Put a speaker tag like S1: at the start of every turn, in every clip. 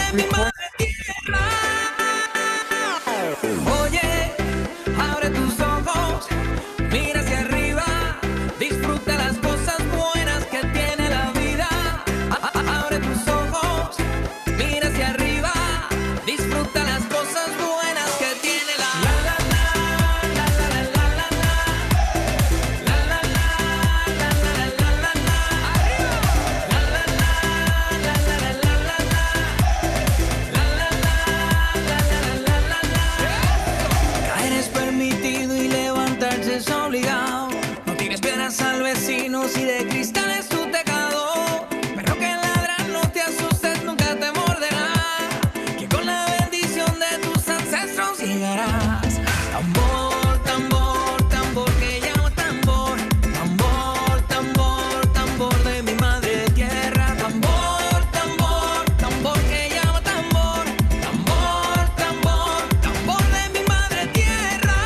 S1: de mi madre tierra. Oye, abre tus ojos, mira hacia arriba, disfruta las cosas buenas que tiene la vida. Abre tus ojos, mira hacia arriba, disfruta las cosas buenas que tiene la vida. Caer es permitido y levantarse es obligado. No tienes piedras al vecino si de cristal es tu tejado. Perro que ladra, no te asustes, nunca te morderá. Que con la bendición de tus ancestros llegarás. Tambor, tambor, tambor que llama tambor. Tambor, tambor, tambor de mi madre tierra. Tambor, tambor, tambor que llama tambor. Tambor, tambor, tambor de mi madre tierra.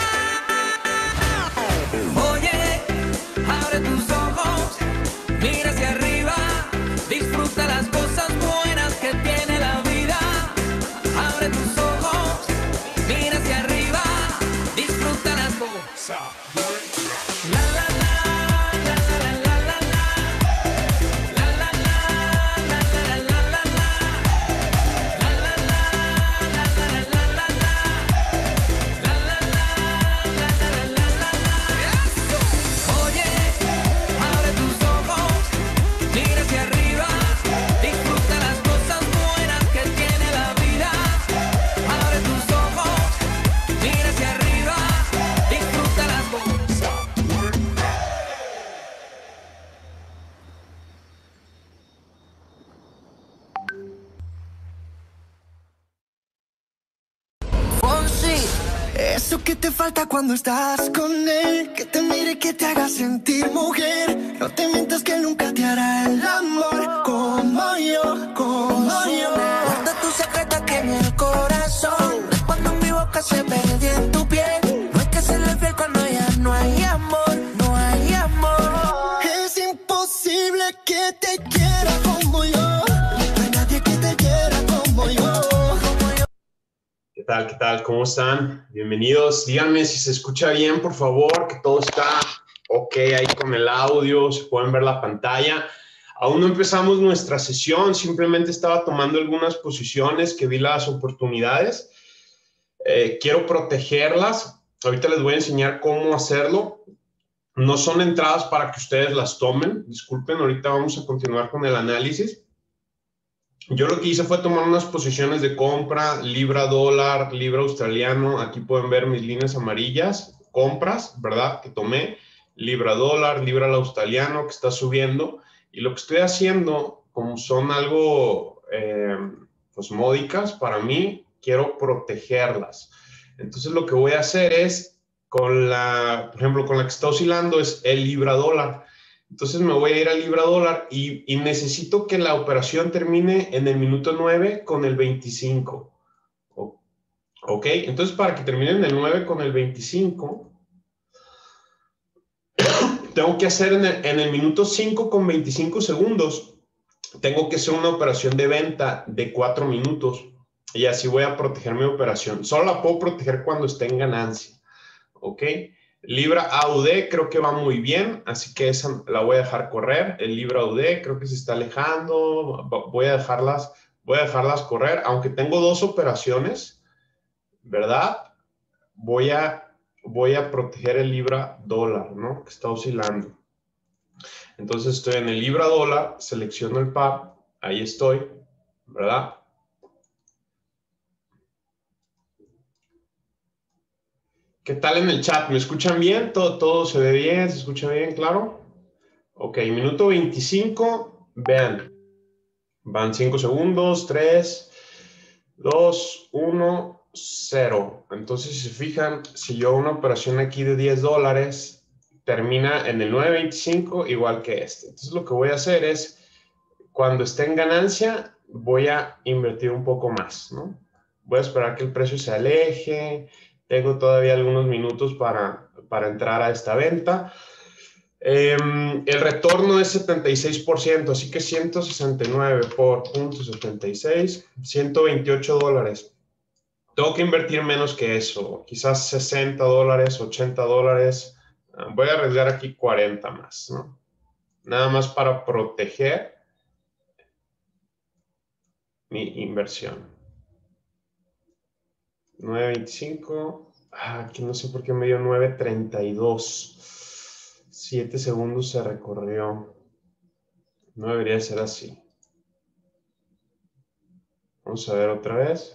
S1: Oye, abre tus ojos, mira hacia arriba, disfruta las cosas buenas que tiene la vida. Abre tus ojos, mira hacia arriba, disfruta las cosas. La la la, la la la la la. La la la, la la la la la. La la la, la la la la la. La la la, la la la la la. Oye, abre tus ojos, mira hacia arriba, disfruta las cosas buenas que tiene la vida. Abre tus ojos, mira hacia arriba, disfruta las cosas.
S2: Fonsi, eso que te falta cuando estás con él, que te mire, que te haga sentir mujer. No te mientas que nunca te hará el amor como yo, como yo. Guarda tu secreto aquí en el corazón, cuando mi boca se perdió en tu piel. No hay que serle fiel cuando ya no hay amor, no hay amor. Es imposible que te quiera como yo, no hay nadie que te quiera como yo.
S3: ¿Qué tal? ¿Qué tal? ¿Cómo están? Bienvenidos. Díganme si se escucha bien, por favor, que todo está ok ahí con el audio, se pueden ver la pantalla. Aún no empezamos nuestra sesión, simplemente estaba tomando algunas posiciones que vi las oportunidades. Quiero protegerlas. Ahorita les voy a enseñar cómo hacerlo. No son entradas para que ustedes las tomen. Disculpen, ahorita vamos a continuar con el análisis. Yo lo que hice fue tomar unas posiciones de compra, libra dólar, libra australiano. Aquí pueden ver mis líneas amarillas, compras, ¿verdad? Que tomé, libra dólar, libra al australiano, que está subiendo. Y lo que estoy haciendo, como son algo, pues módicas, para mí, quiero protegerlas. Entonces lo que voy a hacer es, con la, por ejemplo, con la que está oscilando es el libra dólar. Entonces me voy a ir al libra dólar y necesito que la operación termine en el minuto 9 con el 25. ¿Ok? Entonces para que termine en el 9 con el 25, tengo que hacer en el minuto 5 con 25 segundos, tengo que hacer una operación de venta de 4 minutos y así voy a proteger mi operación. Solo la puedo proteger cuando esté en ganancia. ¿Ok? Libra AUD creo que va muy bien, así que esa la voy a dejar correr. El Libra AUD creo que se está alejando, voy a dejarlas correr, aunque tengo dos operaciones, ¿verdad? Voy a proteger el Libra dólar, ¿no? Que está oscilando. Entonces estoy en el Libra dólar, selecciono el par, ahí estoy, ¿verdad? ¿Qué tal en el chat? ¿Me escuchan bien? ¿Todo se ve bien? ¿Se escucha bien? ¿Claro? Ok, minuto 25. Vean. Van 5 segundos. 3, 2, 1, 0. Entonces, si se fijan, si yo una operación aquí de $10 termina en el 9.25 igual que este. Entonces, lo que voy a hacer es, cuando esté en ganancia, voy a invertir un poco más, ¿no? Voy a esperar que el precio se aleje. Tengo todavía algunos minutos para entrar a esta venta. El retorno es 76%, así que 169 por 0.76, $128. Tengo que invertir menos que eso, quizás $60, $80. Voy a arriesgar aquí 40 más, ¿no? Nada más para proteger mi inversión. 9.25. Aquí no sé por qué me dio 9.32. 7 segundos se recorrió. No debería ser así. Vamos a ver otra vez.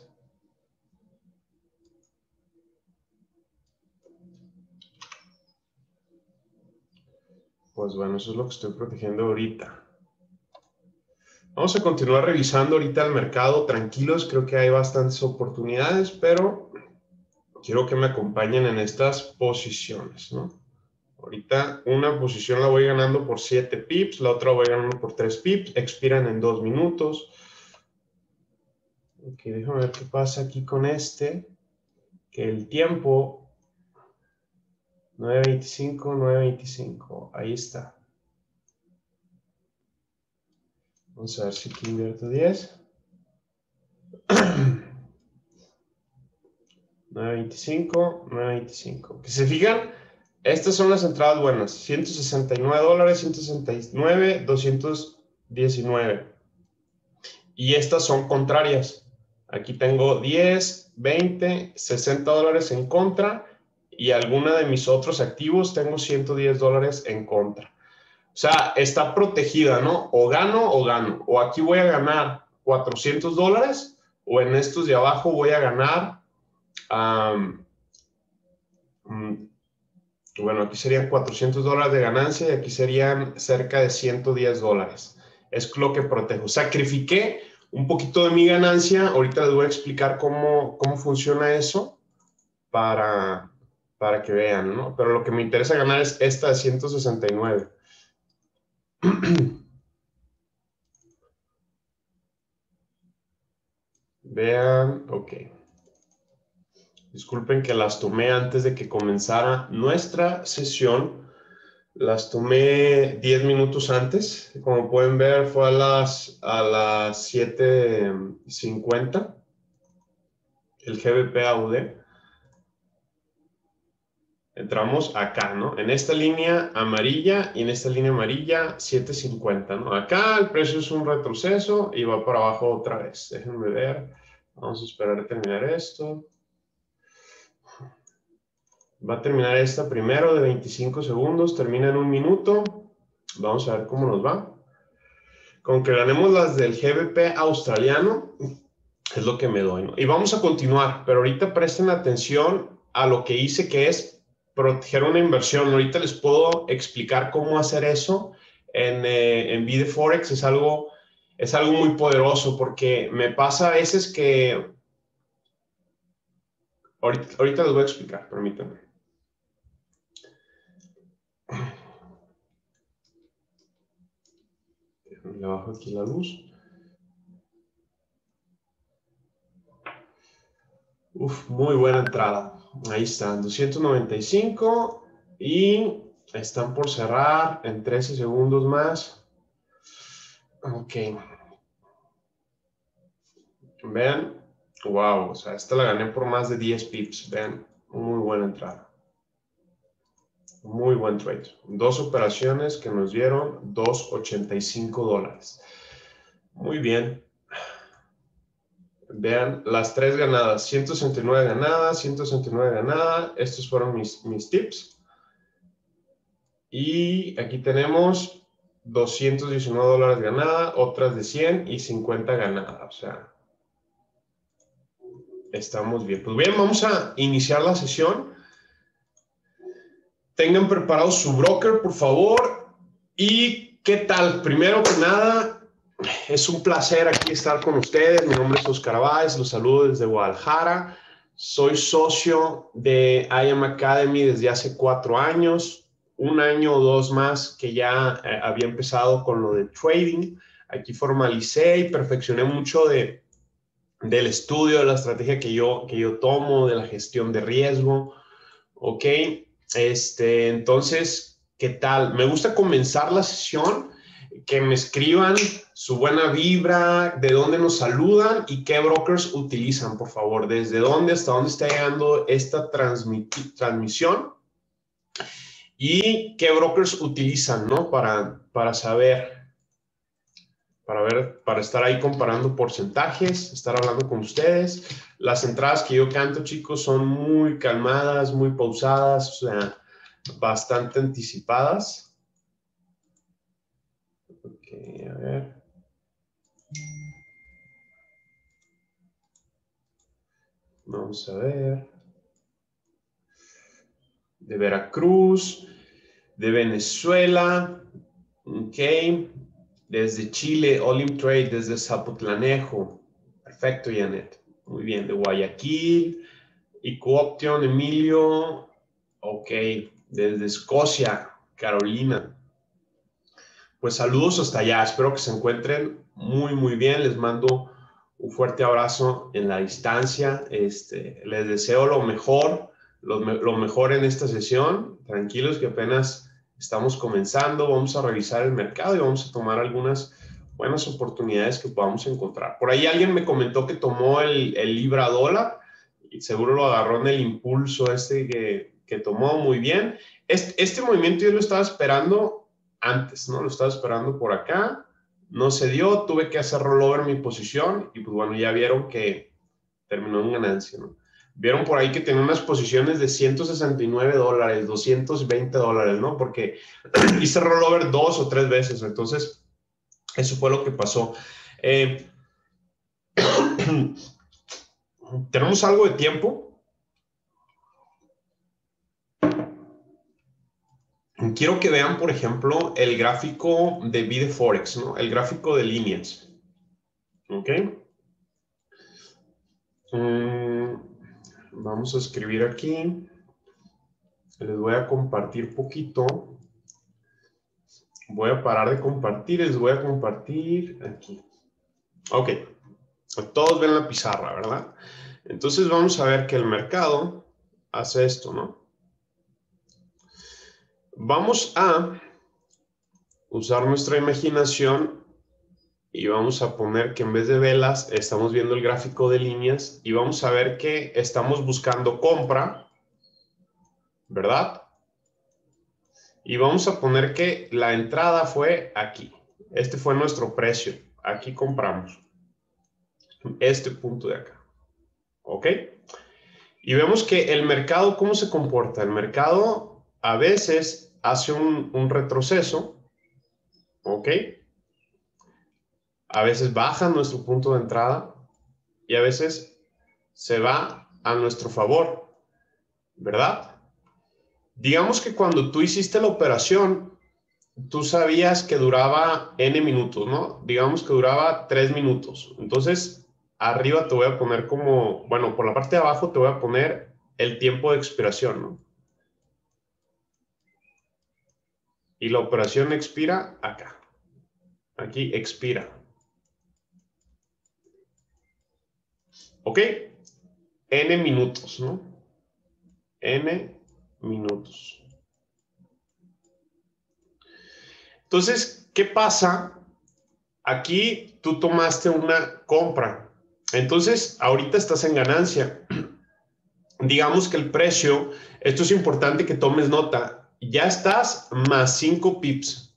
S3: Pues bueno, eso es lo que estoy protegiendo ahorita. Vamos a continuar revisando ahorita el mercado tranquilos. Creo que hay bastantes oportunidades, pero quiero que me acompañen en estas posiciones, ¿no? Ahorita una posición la voy ganando por 7 pips, la otra voy ganando por 3 pips, expiran en 2 minutos. Ok, déjame ver qué pasa aquí con este, que el tiempo, 9.25, 9.25, ahí está. Vamos a ver si aquí invierto 10. 9.25, 9.25. Que se fijan, estas son las entradas buenas. $169, 169, 219. Y estas son contrarias. Aquí tengo 10, 20, $60 en contra. Y alguna de mis otros activos tengo $110 en contra. O sea, está protegida, ¿no? O gano o gano. O aquí voy a ganar $400 o en estos de abajo voy a ganar... bueno, aquí serían $400 de ganancia y aquí serían cerca de $110. Es lo que protejo. Sacrifiqué un poquito de mi ganancia. Ahorita les voy a explicar cómo funciona eso para que vean, ¿no? Pero lo que me interesa ganar es esta de 169. Vean, ok. Disculpen que las tomé antes de que comenzara nuestra sesión. Las tomé 10 minutos antes. Como pueden ver, fue a las 7:50. El GBP AUD. Entramos acá, ¿no? En esta línea amarilla y en esta línea amarilla 7.50, ¿no? Acá el precio es un retroceso y va para abajo otra vez. Déjenme ver. Vamos a esperar a terminar esto. Va a terminar esta primero de 25 segundos. Termina en 1 minuto. Vamos a ver cómo nos va. Con que ganemos las del GBP australiano es lo que me doy, ¿no? Y vamos a continuar, pero ahorita presten atención a lo que hice, que es proteger una inversión. Ahorita les puedo explicar cómo hacer eso en Be The Forex. Es algo muy poderoso porque me pasa a veces que... Ahorita les voy a explicar, permítanme. Le bajo aquí la luz. Uf, muy buena entrada. Ahí están, 295 y están por cerrar en 13 segundos más. Ok. Vean, wow, o sea, esta la gané por más de 10 pips. Vean, muy buena entrada. Muy buen trade. 2 operaciones que nos dieron $2.85. Muy bien. Vean, las 3 ganadas, 169 ganadas, 169 ganadas. Estos fueron mis tips. Y aquí tenemos $219 ganada, otras de 100 y 50 ganada. O sea, estamos bien. Pues bien, vamos a iniciar la sesión. Tengan preparado su broker, por favor. ¿Y qué tal? Primero que nada, es un placer aquí estar con ustedes. Mi nombre es Oscar Báez, los saludo desde Guadalajara. Soy socio de IAM Academy desde hace 4 años. 1 año o 2 más que ya había empezado con lo de trading. Aquí formalicé y perfeccioné mucho del estudio, de la estrategia que yo tomo, de la gestión de riesgo. ¿Ok? Entonces, ¿Qué tal? Me gusta comenzar la sesión, que me escriban su buena vibra, de dónde nos saludan y qué brokers utilizan, por favor. Desde dónde hasta dónde está llegando esta transmisión y qué brokers utilizan, ¿no? Para saber, para estar ahí comparando porcentajes, estar hablando con ustedes. Las entradas que yo canto, chicos, son muy calmadas, muy pausadas, o sea, bastante anticipadas. Ok, a ver. Vamos a ver. De Veracruz, de Venezuela, ok. Desde Chile, Olim Trade, desde Zapotlanejo. Perfecto, Janet. Muy bien, de Guayaquil, Ecooption, Emilio, ok. Desde Escocia, Carolina. Pues saludos hasta allá, espero que se encuentren muy bien, les mando un fuerte abrazo en la distancia, les deseo lo mejor en esta sesión, tranquilos que apenas estamos comenzando, vamos a revisar el mercado y vamos a tomar algunas buenas oportunidades que podamos encontrar. Por ahí alguien me comentó que tomó el libra dólar y seguro lo agarró en el impulso que tomó muy bien. Este movimiento yo lo estaba esperando antes, ¿no? Lo estaba esperando por acá, no se dio, tuve que hacer rollover mi posición y pues bueno, ya vieron que terminó en ganancia, ¿no? Vieron por ahí que tenía unas posiciones de $169, $220, ¿no? Porque hice rollover 2 o 3 veces, entonces eso fue lo que pasó. Tenemos algo de tiempo. Quiero que vean, por ejemplo, el gráfico de BD Forex, ¿no? El gráfico de líneas. ¿Ok? Vamos a escribir aquí. Les voy a compartir poquito. Voy a parar de compartir. Les voy a compartir aquí. Ok. Todos ven la pizarra, ¿verdad? Entonces vamos a ver que el mercado hace esto, ¿no? Vamos a usar nuestra imaginación y vamos a poner que en vez de velas estamos viendo el gráfico de líneas y vamos a ver que estamos buscando compra, ¿verdad? Y vamos a poner que la entrada fue aquí. Este fue nuestro precio. Aquí compramos. Este punto de acá. ¿Ok? Y vemos que el mercado, ¿cómo se comporta? El mercado a veces hace un retroceso. ¿Ok? A veces baja nuestro punto de entrada y a veces se va a nuestro favor, ¿verdad? Digamos que cuando tú hiciste la operación, tú sabías que duraba N minutos, ¿no? Digamos que duraba 3 minutos. Entonces, arriba te voy a poner como, bueno, por la parte de abajo te voy a poner el tiempo de expiración, ¿no? Y la operación expira acá. Aquí expira. ¿Ok? N minutos, ¿no? N minutos. Entonces, ¿qué pasa? Aquí tú tomaste una compra. Entonces, ahorita estás en ganancia. Digamos que el precio, esto es importante que tomes nota, ya estás más 5 pips.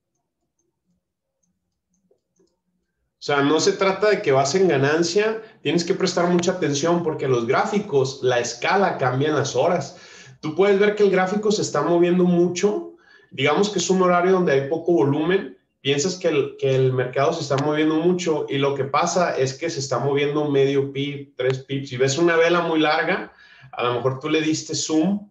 S3: O sea, no se trata de que vas en ganancia, tienes que prestar mucha atención porque los gráficos, la escala cambia en las horas. Tú puedes ver que el gráfico se está moviendo mucho, digamos que es un horario donde hay poco volumen, piensas que el mercado se está moviendo mucho y lo que pasa es que se está moviendo medio pip, 3 pips. Si ves una vela muy larga, a lo mejor tú le diste zoom,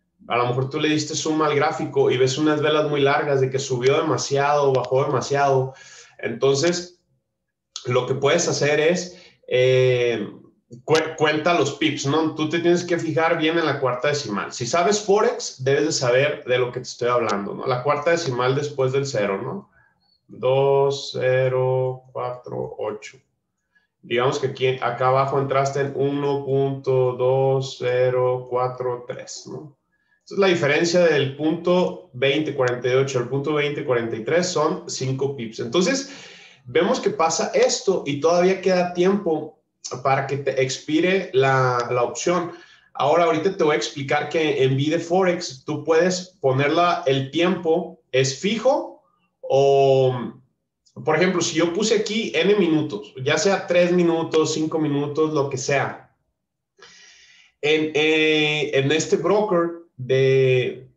S3: al gráfico y ves unas velas muy largas de que subió demasiado, bajó demasiado. Entonces, lo que puedes hacer es cuenta los pips, ¿no? Tú te tienes que fijar bien en la cuarta decimal. Si sabes Forex, debes de saber de lo que te estoy hablando, ¿no? La cuarta decimal después del 0, ¿no? 2, 0, 4, 8. Digamos que aquí, acá abajo entraste en 1.2043, ¿no? Entonces, la diferencia del punto 2048 al punto 2043 son 5 pips. Entonces, vemos que pasa esto y todavía queda tiempo para que te expire la opción. Ahora, ahorita te voy a explicar que en VideForex tú puedes ponerla, el tiempo es fijo o, por ejemplo, si yo puse aquí N minutos, ya sea 3 minutos, 5 minutos, lo que sea, en este broker de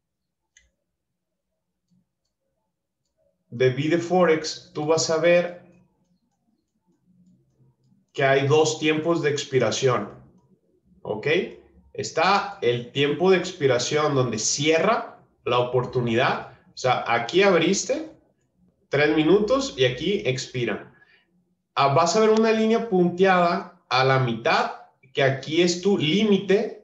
S3: VideForex, tú vas a ver que hay dos tiempos de expiración, ¿ok? Está el tiempo de expiración donde cierra la oportunidad, o sea, aquí abriste 3 minutos y aquí expira. Vas a ver una línea punteada a la mitad, que aquí es tu límite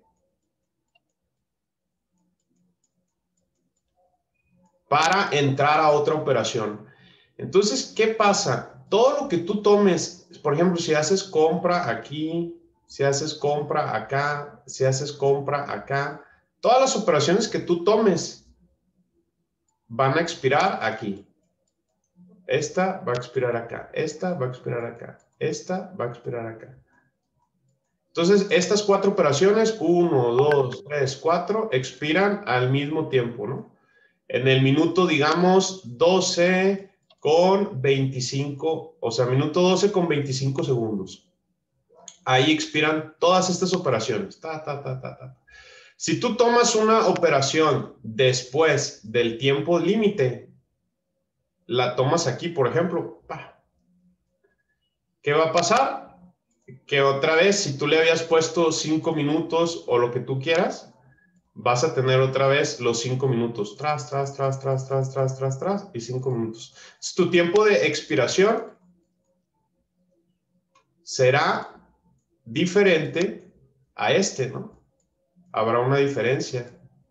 S3: para entrar a otra operación. Entonces, ¿qué pasa? Todo lo que tú tomes, por ejemplo, si haces compra aquí, si haces compra acá, si haces compra acá, todas las operaciones que tú tomes van a expirar aquí. Esta va a expirar acá, esta va a expirar acá, esta va a expirar acá. Entonces, estas 4 operaciones, 1, 2, 3, 4, expiran al mismo tiempo, ¿no? En el minuto, digamos, 12 con 25, o sea, minuto 12 con 25 segundos. Ahí expiran todas estas operaciones. Si tú tomas una operación después del tiempo límite, la tomas aquí, por ejemplo, ¿qué va a pasar? Que otra vez, si tú le habías puesto 5 minutos o lo que tú quieras, vas a tener otra vez los 5 minutos. Tras, y 5 minutos. Entonces, tu tiempo de expiración será diferente a este, ¿no? Habrá una diferencia.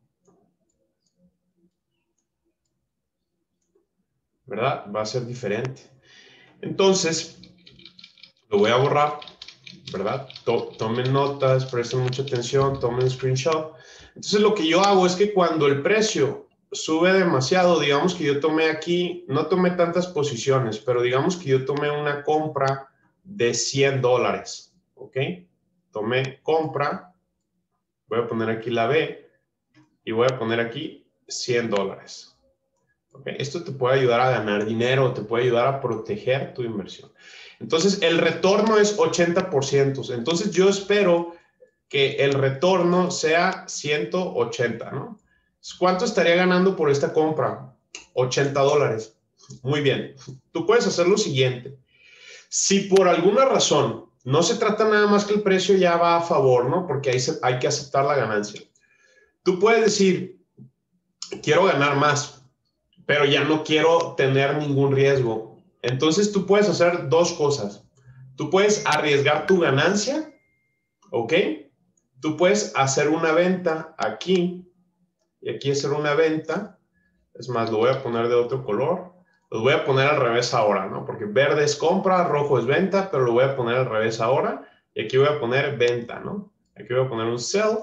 S3: ¿Verdad? Va a ser diferente. Entonces, lo voy a borrar, ¿verdad? Tomen notas, presten mucha atención, tomen screenshot. Entonces, lo que yo hago es que cuando el precio sube demasiado, digamos que yo tomé aquí, no tomé tantas posiciones, pero digamos que yo tomé una compra de $100, ¿ok? Tomé compra, voy a poner aquí la B y voy a poner aquí $100. ¿Okay? Esto te puede ayudar a ganar dinero, te puede ayudar a proteger tu inversión. Entonces, el retorno es 80%. Entonces, yo espero que el retorno sea 180, ¿no? ¿Cuánto estaría ganando por esta compra? $80. Muy bien. Tú puedes hacer lo siguiente. Si por alguna razón no se trata nada más que el precio ya va a favor, ¿no? Porque ahí hay que aceptar la ganancia. Tú puedes decir, quiero ganar más, pero ya no quiero tener ningún riesgo. Entonces tú puedes hacer dos cosas. Tú puedes arriesgar tu ganancia, ¿ok? Tú puedes hacer una venta aquí y aquí hacer una venta. Es más, lo voy a poner de otro color. Lo voy a poner al revés ahora, ¿no? Porque verde es compra, rojo es venta, pero lo voy a poner al revés ahora. Y aquí voy a poner venta, ¿no? Aquí voy a poner un sell.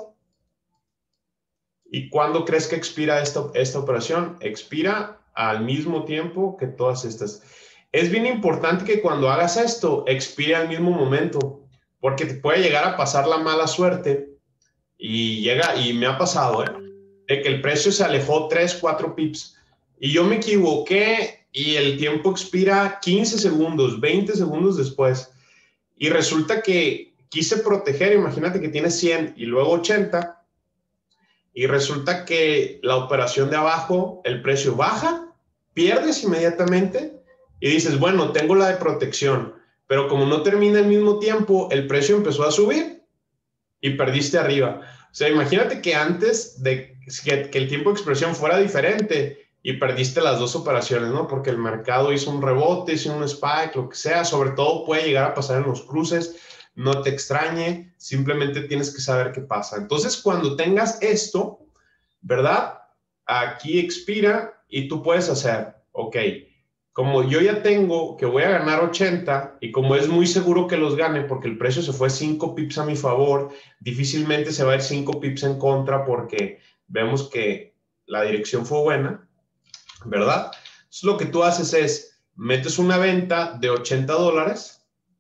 S3: ¿Y cuándo crees que expira esta operación? Expira al mismo tiempo que todas estas. Es bien importante que cuando hagas esto, expire al mismo momento, porque te puede llegar a pasar la mala suerte y me ha pasado, de que el precio se alejó 3, 4 pips y yo me equivoqué y el tiempo expira 15 segundos, 20 segundos después y resulta que quise proteger, imagínate que tienes 100 y luego 80 y resulta que la operación de abajo, el precio baja, pierdes inmediatamente y dices, bueno, tengo la de protección, pero como no termina al mismo tiempo, el precio empezó a subir y perdiste arriba. O sea, imagínate que antes de que el tiempo de expresión fuera diferente y perdiste las dos operaciones, ¿no? Porque el mercado hizo un rebote, hizo un spike, lo que sea. Sobre todo puede llegar a pasar en los cruces. No te extrañe, simplemente tienes que saber qué pasa. Entonces, cuando tengas esto, ¿verdad? Aquí expira y tú puedes hacer, ok, como yo ya tengo que voy a ganar 80 y como es muy seguro que los gane porque el precio se fue 5 pips a mi favor, difícilmente se va a ir 5 pips en contra porque vemos que la dirección fue buena, ¿verdad? Entonces, lo que tú haces es, metes una venta de $80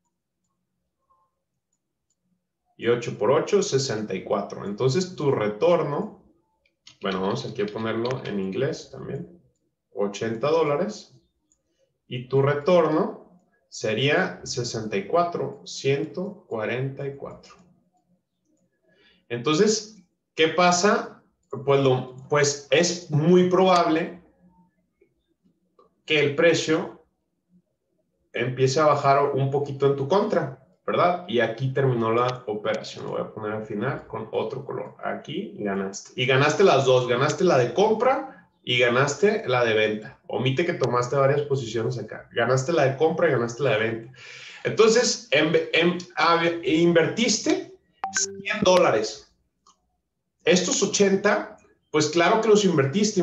S3: y 8 por 8, 64. Entonces, tu retorno, bueno, vamos aquí a ponerlo en inglés también, $80 y tu retorno sería 64, 144. Entonces, ¿qué pasa? Pues es muy probable que el precio empiece a bajar un poquito en tu contra, ¿verdad? Y aquí terminó la operación. Lo voy a poner al final con otro color. Aquí ganaste. Y ganaste las dos. Ganaste la de compra y ganaste la de venta. Omite que tomaste varias posiciones acá. Ganaste la de compra y ganaste la de venta. Entonces, invertiste $100. Estos 80, pues claro que los invertiste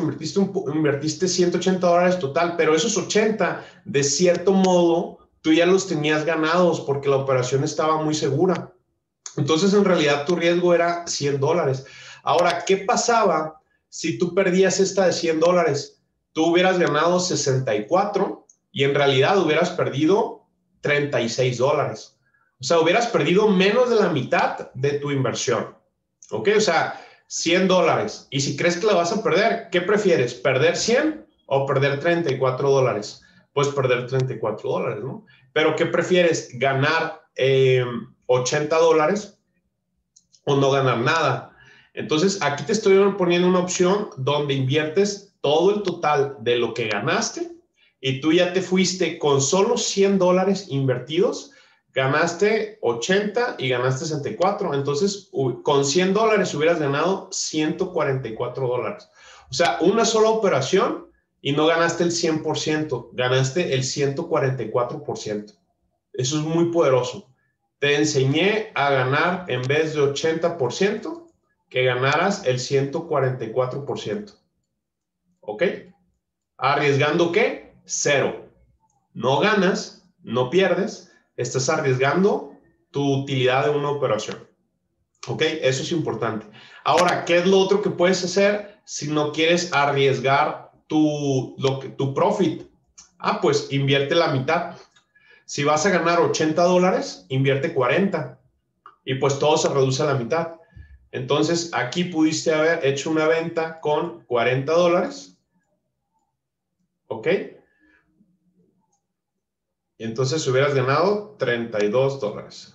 S3: $180 total, pero esos 80, de cierto modo, tú ya los tenías ganados porque la operación estaba muy segura. Entonces, en realidad, tu riesgo era $100. Ahora, ¿qué pasaba si tú perdías esta de $100? Tú hubieras ganado 64 y en realidad hubieras perdido $36. O sea, hubieras perdido menos de la mitad de tu inversión. ¿Ok? O sea, $100. Y si crees que la vas a perder, ¿qué prefieres? ¿Perder 100 o perder $34? Pues perder $34, ¿no? Pero ¿qué prefieres? ¿Ganar $80 o no ganar nada? Entonces, aquí te estoy poniendo una opción donde inviertes todo el total de lo que ganaste y tú ya te fuiste con solo $100 invertidos. Ganaste 80 y ganaste 64. Entonces, con $100 hubieras ganado $144. O sea, una sola operación y no ganaste el 100%, ganaste el 144%. Eso es muy poderoso. Te enseñé a ganar en vez de 80%, que ganaras el 144%. ¿Ok? ¿Arriesgando qué? Cero. No ganas, no pierdes. Estás arriesgando tu utilidad de una operación. ¿Ok? Eso es importante. Ahora, ¿qué es lo otro que puedes hacer si no quieres arriesgar tu profit? Pues invierte la mitad. Si vas a ganar $80, invierte 40. Y pues todo se reduce a la mitad. Entonces, aquí pudiste haber hecho una venta con $40. ¿Ok? Y entonces hubieras ganado $32.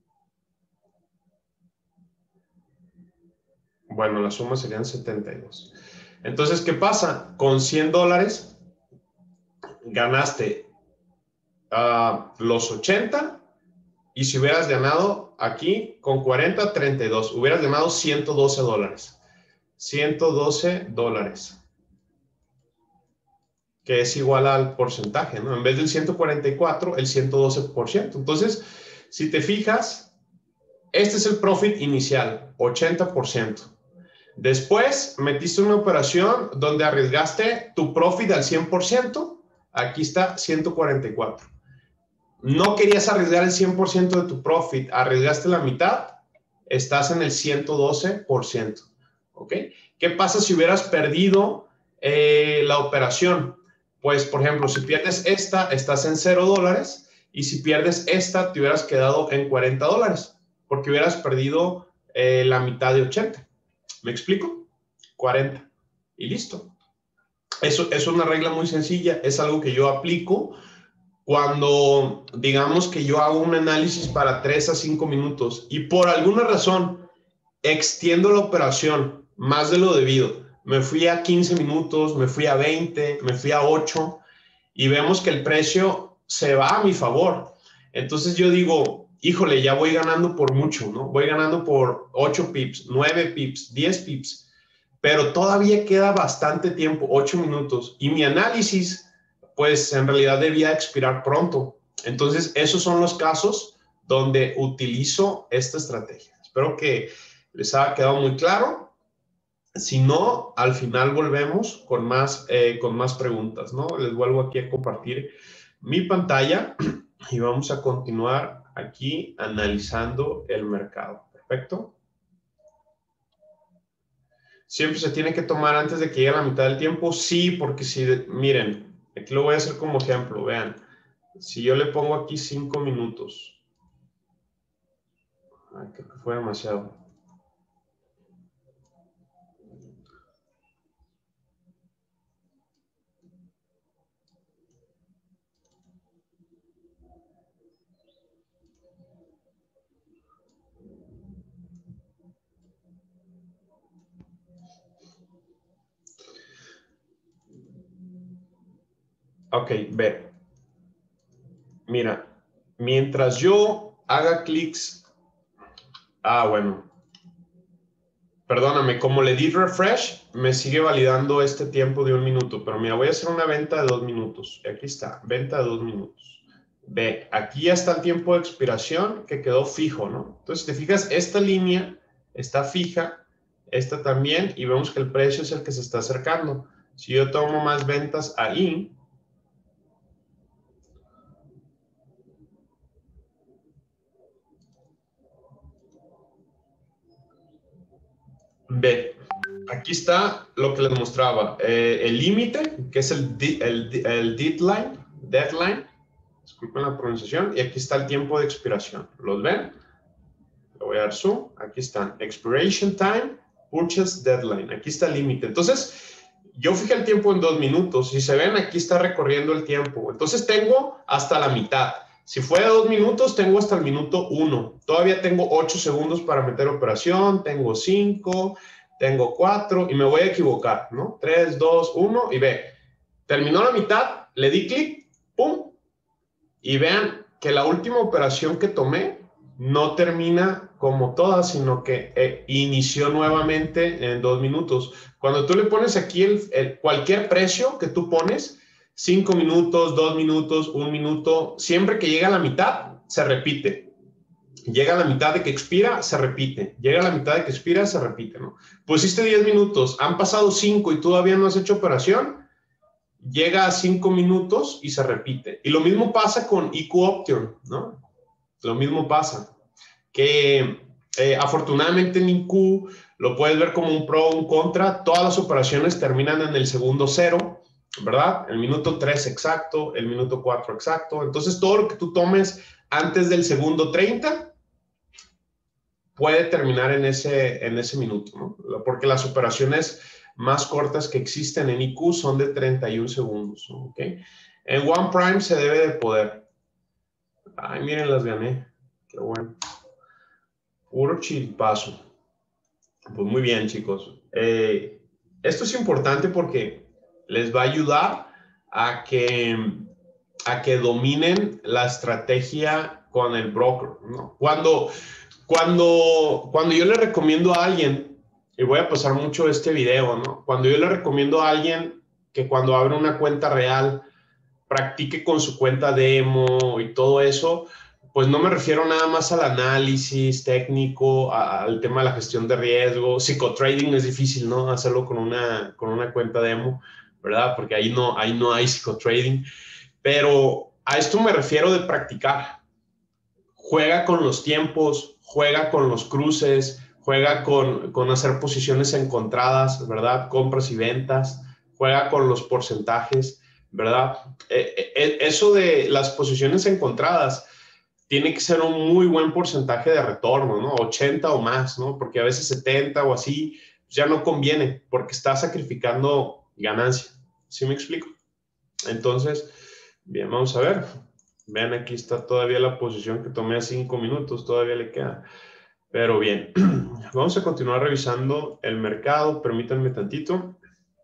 S3: Bueno, la suma serían 72. Entonces, ¿qué pasa? Con $100 ganaste los 80 y si hubieras ganado aquí con 40, 32, hubieras ganado $112. $112, que es igual al porcentaje, ¿no? En vez del 144, el 112%. Entonces, si te fijas, este es el profit inicial, 80%. Después metiste una operación donde arriesgaste tu profit al 100%. Aquí está 144. No querías arriesgar el 100% de tu profit, arriesgaste la mitad, estás en el 112%. ¿Ok? ¿Qué pasa si hubieras perdido la operación? Pues, por ejemplo, si pierdes esta, estás en $0 y si pierdes esta, te hubieras quedado en $40 porque hubieras perdido la mitad de 80. ¿Me explico? 40. Y listo. Eso es una regla muy sencilla, es algo que yo aplico cuando, digamos que yo hago un análisis para 3 a 5 minutos y por alguna razón extiendo la operación más de lo debido. Me fui a 15 minutos, me fui a 20, me fui a 8 y vemos que el precio se va a mi favor. Entonces yo digo, híjole, ya voy ganando por mucho, ¿no? Voy ganando por 8 pips, 9 pips, 10 pips, pero todavía queda bastante tiempo, 8 minutos, y mi análisis, pues en realidad debía expirar pronto. Entonces, esos son los casos donde utilizo esta estrategia. Espero que les haya quedado muy claro. Si no, al final volvemos con más preguntas, ¿no? Les vuelvo aquí a compartir mi pantalla y vamos a continuar aquí analizando el mercado. Perfecto. siempre se tiene que tomar antes de que llegue a la mitad del tiempo. Sí, porque si, miren, aquí lo voy a hacer como ejemplo, vean. Si yo le pongo aquí 5 minutos. Ay, creo que fue demasiado. Ok, ve. Mira, mientras yo haga clics... Ah, bueno. Perdóname, como le di refresh, me sigue validando este tiempo de 1 minuto. Pero mira, voy a hacer una venta de 2 minutos. Y aquí está, venta de 2 minutos. Ve, aquí ya está el tiempo de expiración que quedó fijo, ¿no? Entonces, si te fijas, esta línea está fija, esta también, y vemos que el precio es el que se está acercando. Si yo tomo más ventas ahí, ve, aquí está lo que les mostraba. El límite, que es el deadline, disculpen la pronunciación, y aquí está el tiempo de expiración. ¿Los ven? Le voy a dar zoom. Aquí están. Expiration time, purchase deadline. Aquí está el límite. Entonces, yo fijé el tiempo en 2 minutos. Si se ven, aquí está recorriendo el tiempo. Entonces, tengo hasta la mitad. Si fuera 2 minutos, tengo hasta el minuto 1. Todavía tengo 8 segundos para meter operación. Tengo 5, tengo 4 y me voy a equivocar, ¿no? 3, 2, 1 y ve. Terminó la mitad, le di clic, ¡pum! Y vean que la última operación que tomé no termina como todas, sino que inició nuevamente en 2 minutos. Cuando tú le pones aquí cualquier precio que tú pones, 5 minutos, 2 minutos, 1 minuto, siempre que llega a la mitad, se repite. Llega a la mitad de que expira, se repite. Llega a la mitad de que expira, se repite, ¿no? Pusiste 10 minutos, han pasado 5 y todavía no has hecho operación, llega a 5 minutos y se repite. Y lo mismo pasa con IQ Option, ¿no? Lo mismo pasa. Que afortunadamente en IQ lo puedes ver como un pro o un contra. Todas las operaciones terminan en el segundo 0, ¿verdad? El minuto 3 exacto, el minuto 4 exacto. Entonces todo lo que tú tomes antes del segundo 30 puede terminar en ese minuto, ¿no? Porque las operaciones más cortas que existen en IQ son de 31 segundos, ¿ok? En One Prime se debe de poder. Ay, miren, las gané. Qué bueno. Puro chispazo. Pues muy bien, chicos. Esto es importante porque les va a ayudar a que dominen la estrategia con el broker, ¿no? Cuando yo le recomiendo a alguien, y voy a pasar mucho este video, ¿no? Cuando yo le recomiendo a alguien que cuando abre una cuenta real, practique con su cuenta demo y todo eso, pues no me refiero nada más al análisis técnico, al tema de la gestión de riesgo. Psicotrading es difícil, ¿no? Hacerlo con una cuenta demo, ¿verdad? Porque ahí no hay psicotrading. Pero a esto me refiero de practicar. Juega con los tiempos, juega con los cruces, juega con hacer posiciones encontradas, ¿verdad? Compras y ventas, juega con los porcentajes, ¿verdad? Eso de las posiciones encontradas tiene que ser un muy buen porcentaje de retorno, ¿no? 80 o más, ¿no? Porque a veces 70 o así ya no conviene porque está sacrificando ganancia. ¿Sí me explico? Entonces, bien, vamos a ver. Vean, aquí está todavía la posición que tomé a 5 minutos, todavía le queda. Pero bien, vamos a continuar revisando el mercado. Permítanme tantito.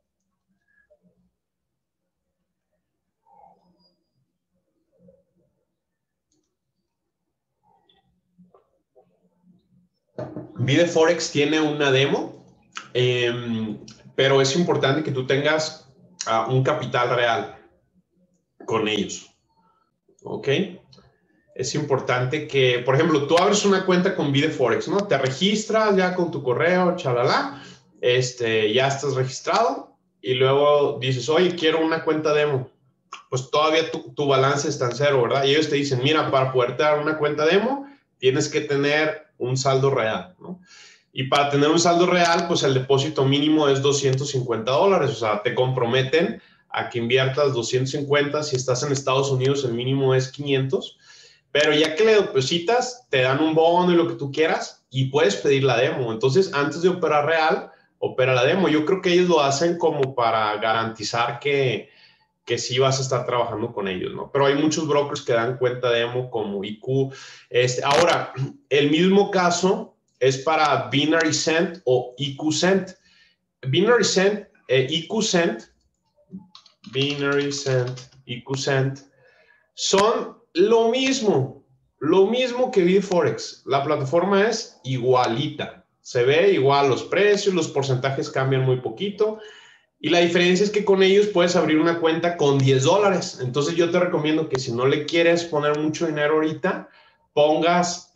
S3: Vide Forex tiene una demo, pero es importante que tú tengas un capital real con ellos. ¿Ok? Es importante que, por ejemplo, tú abres una cuenta con Vide Forex, ¿no? Te registras ya con tu correo, chalala, ya estás registrado y luego dices, oye, quiero una cuenta demo. Pues todavía tu balance está en 0, ¿verdad? Y ellos te dicen, mira, para poder dar una cuenta demo, tienes que tener un saldo real, ¿no? Y para tener un saldo real, pues el depósito mínimo es $250. O sea, te comprometen a que inviertas 250. Si estás en Estados Unidos, el mínimo es 500. Pero ya que le depositas, te dan un bono y lo que tú quieras y puedes pedir la demo. Entonces, antes de operar real, opera la demo. Yo creo que ellos lo hacen como para garantizar que sí vas a estar trabajando con ellos, ¿no? Pero hay muchos brokers que dan cuenta demo como IQ. Ahora, el mismo caso es para Binary Cent o IQ Cent. Binary Cent, IQ Cent, Binary Cent, IQ Cent, son lo mismo que Bitforex. La plataforma es igualita. Se ve igual los precios, los porcentajes cambian muy poquito. Y la diferencia es que con ellos puedes abrir una cuenta con $10. Entonces yo te recomiendo que si no le quieres poner mucho dinero ahorita, pongas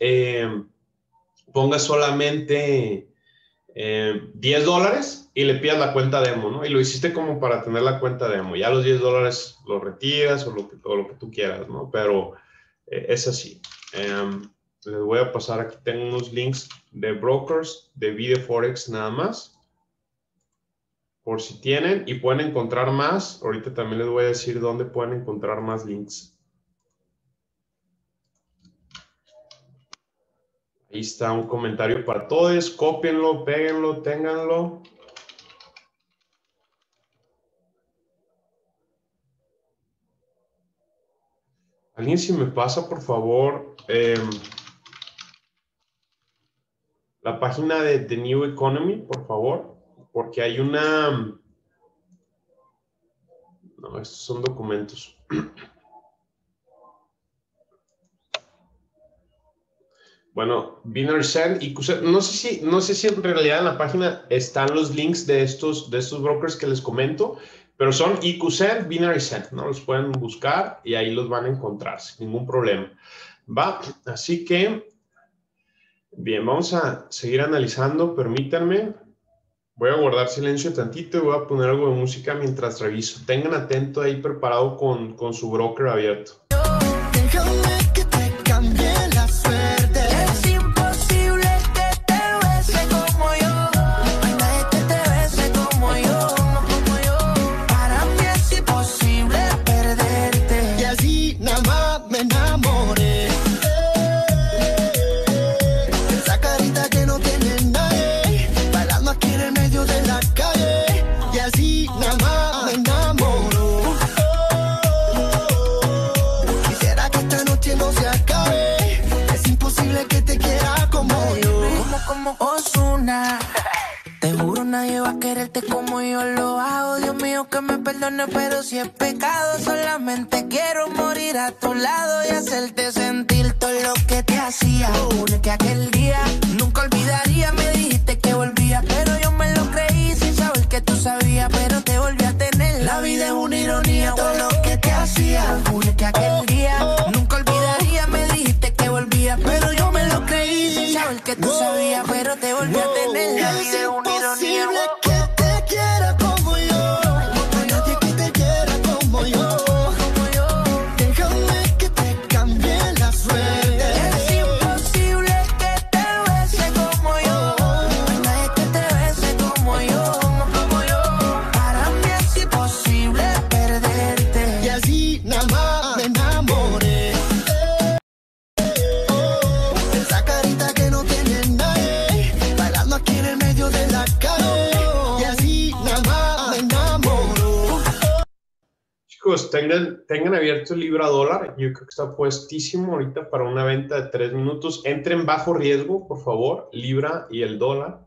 S3: solamente $10 y le pidas la cuenta demo, ¿no? Y lo hiciste como para tener la cuenta demo. Ya los $10 los retiras o lo que tú quieras, ¿no? Pero es así. Les voy a pasar, aquí tengo unos links de brokers de Bitforex nada más, por si tienen, y pueden encontrar más. Ahorita también les voy a decir dónde pueden encontrar más links. Ahí está un comentario para todos. Cópienlo, péguenlo, ténganlo. Alguien, si me pasa, por favor, la página de The New Economy, por favor, porque hay una... No, estos son documentos. Bueno, Binary Cent y QC, no sé si en realidad en la página están los links de estos brokers que les comento, pero son IQ Cent, Binary Cent, ¿no? Los pueden buscar y ahí los van a encontrar sin ningún problema. Va, así que, bien, vamos a seguir analizando, permítanme. Voy a guardar silencio tantito y voy a poner algo de música mientras reviso. Tengan atento ahí preparado con su broker abierto.
S2: Déjame que te cambie la suerte.
S1: Es imposible que te bese como yo. No hay nadie que te bese como yo, como yo.
S2: Para mí es imposible perderte. Y así nada más me enamoré. Esa carita que no tiene nadie, bailando aquí en el medio de la calle. Y así nada más me enamoró. Quisiera que esta noche no se acabe. Es imposible que te quiera como yo.
S1: Como Ozuna. Te juro nadie va a quererte como yo lo hago. Dios mío que me perdone, pero si es pecado, solamente quiero morir a tu lado y hacerte sentir todo lo que te hacía. Juro que aquel día nunca olvidaría. Me dijiste que volvía, pero yo me lo creí sin saber que tú sabías, pero te volví a tener. La vida es una ironía, todo lo que te hacía. Juro que aquel día nunca olvidaría. Me dijiste que volvía, pero yo me lo creí sin saber que tú sabías, pero te volví a tener. La vida es una ironía.
S2: Imposible que te quiera como yo. No hay nadie que te quiera como yo. Déjame que te cambie la suerte.
S1: Es imposible que te bese como yo. No hay nadie que te bese como yo, como yo.
S2: Para mí es imposible perderte. Y así nada más me enamoré. Esa carita que no tiene nadie, bailando aquí en el medio de la calle. Y así nada más me enamoró.
S3: Chicos, tengan abierto el Libra dólar. Yo creo que está puestísimo ahorita para una venta de 3 minutos. Entren bajo riesgo, por favor. Libra y el dólar.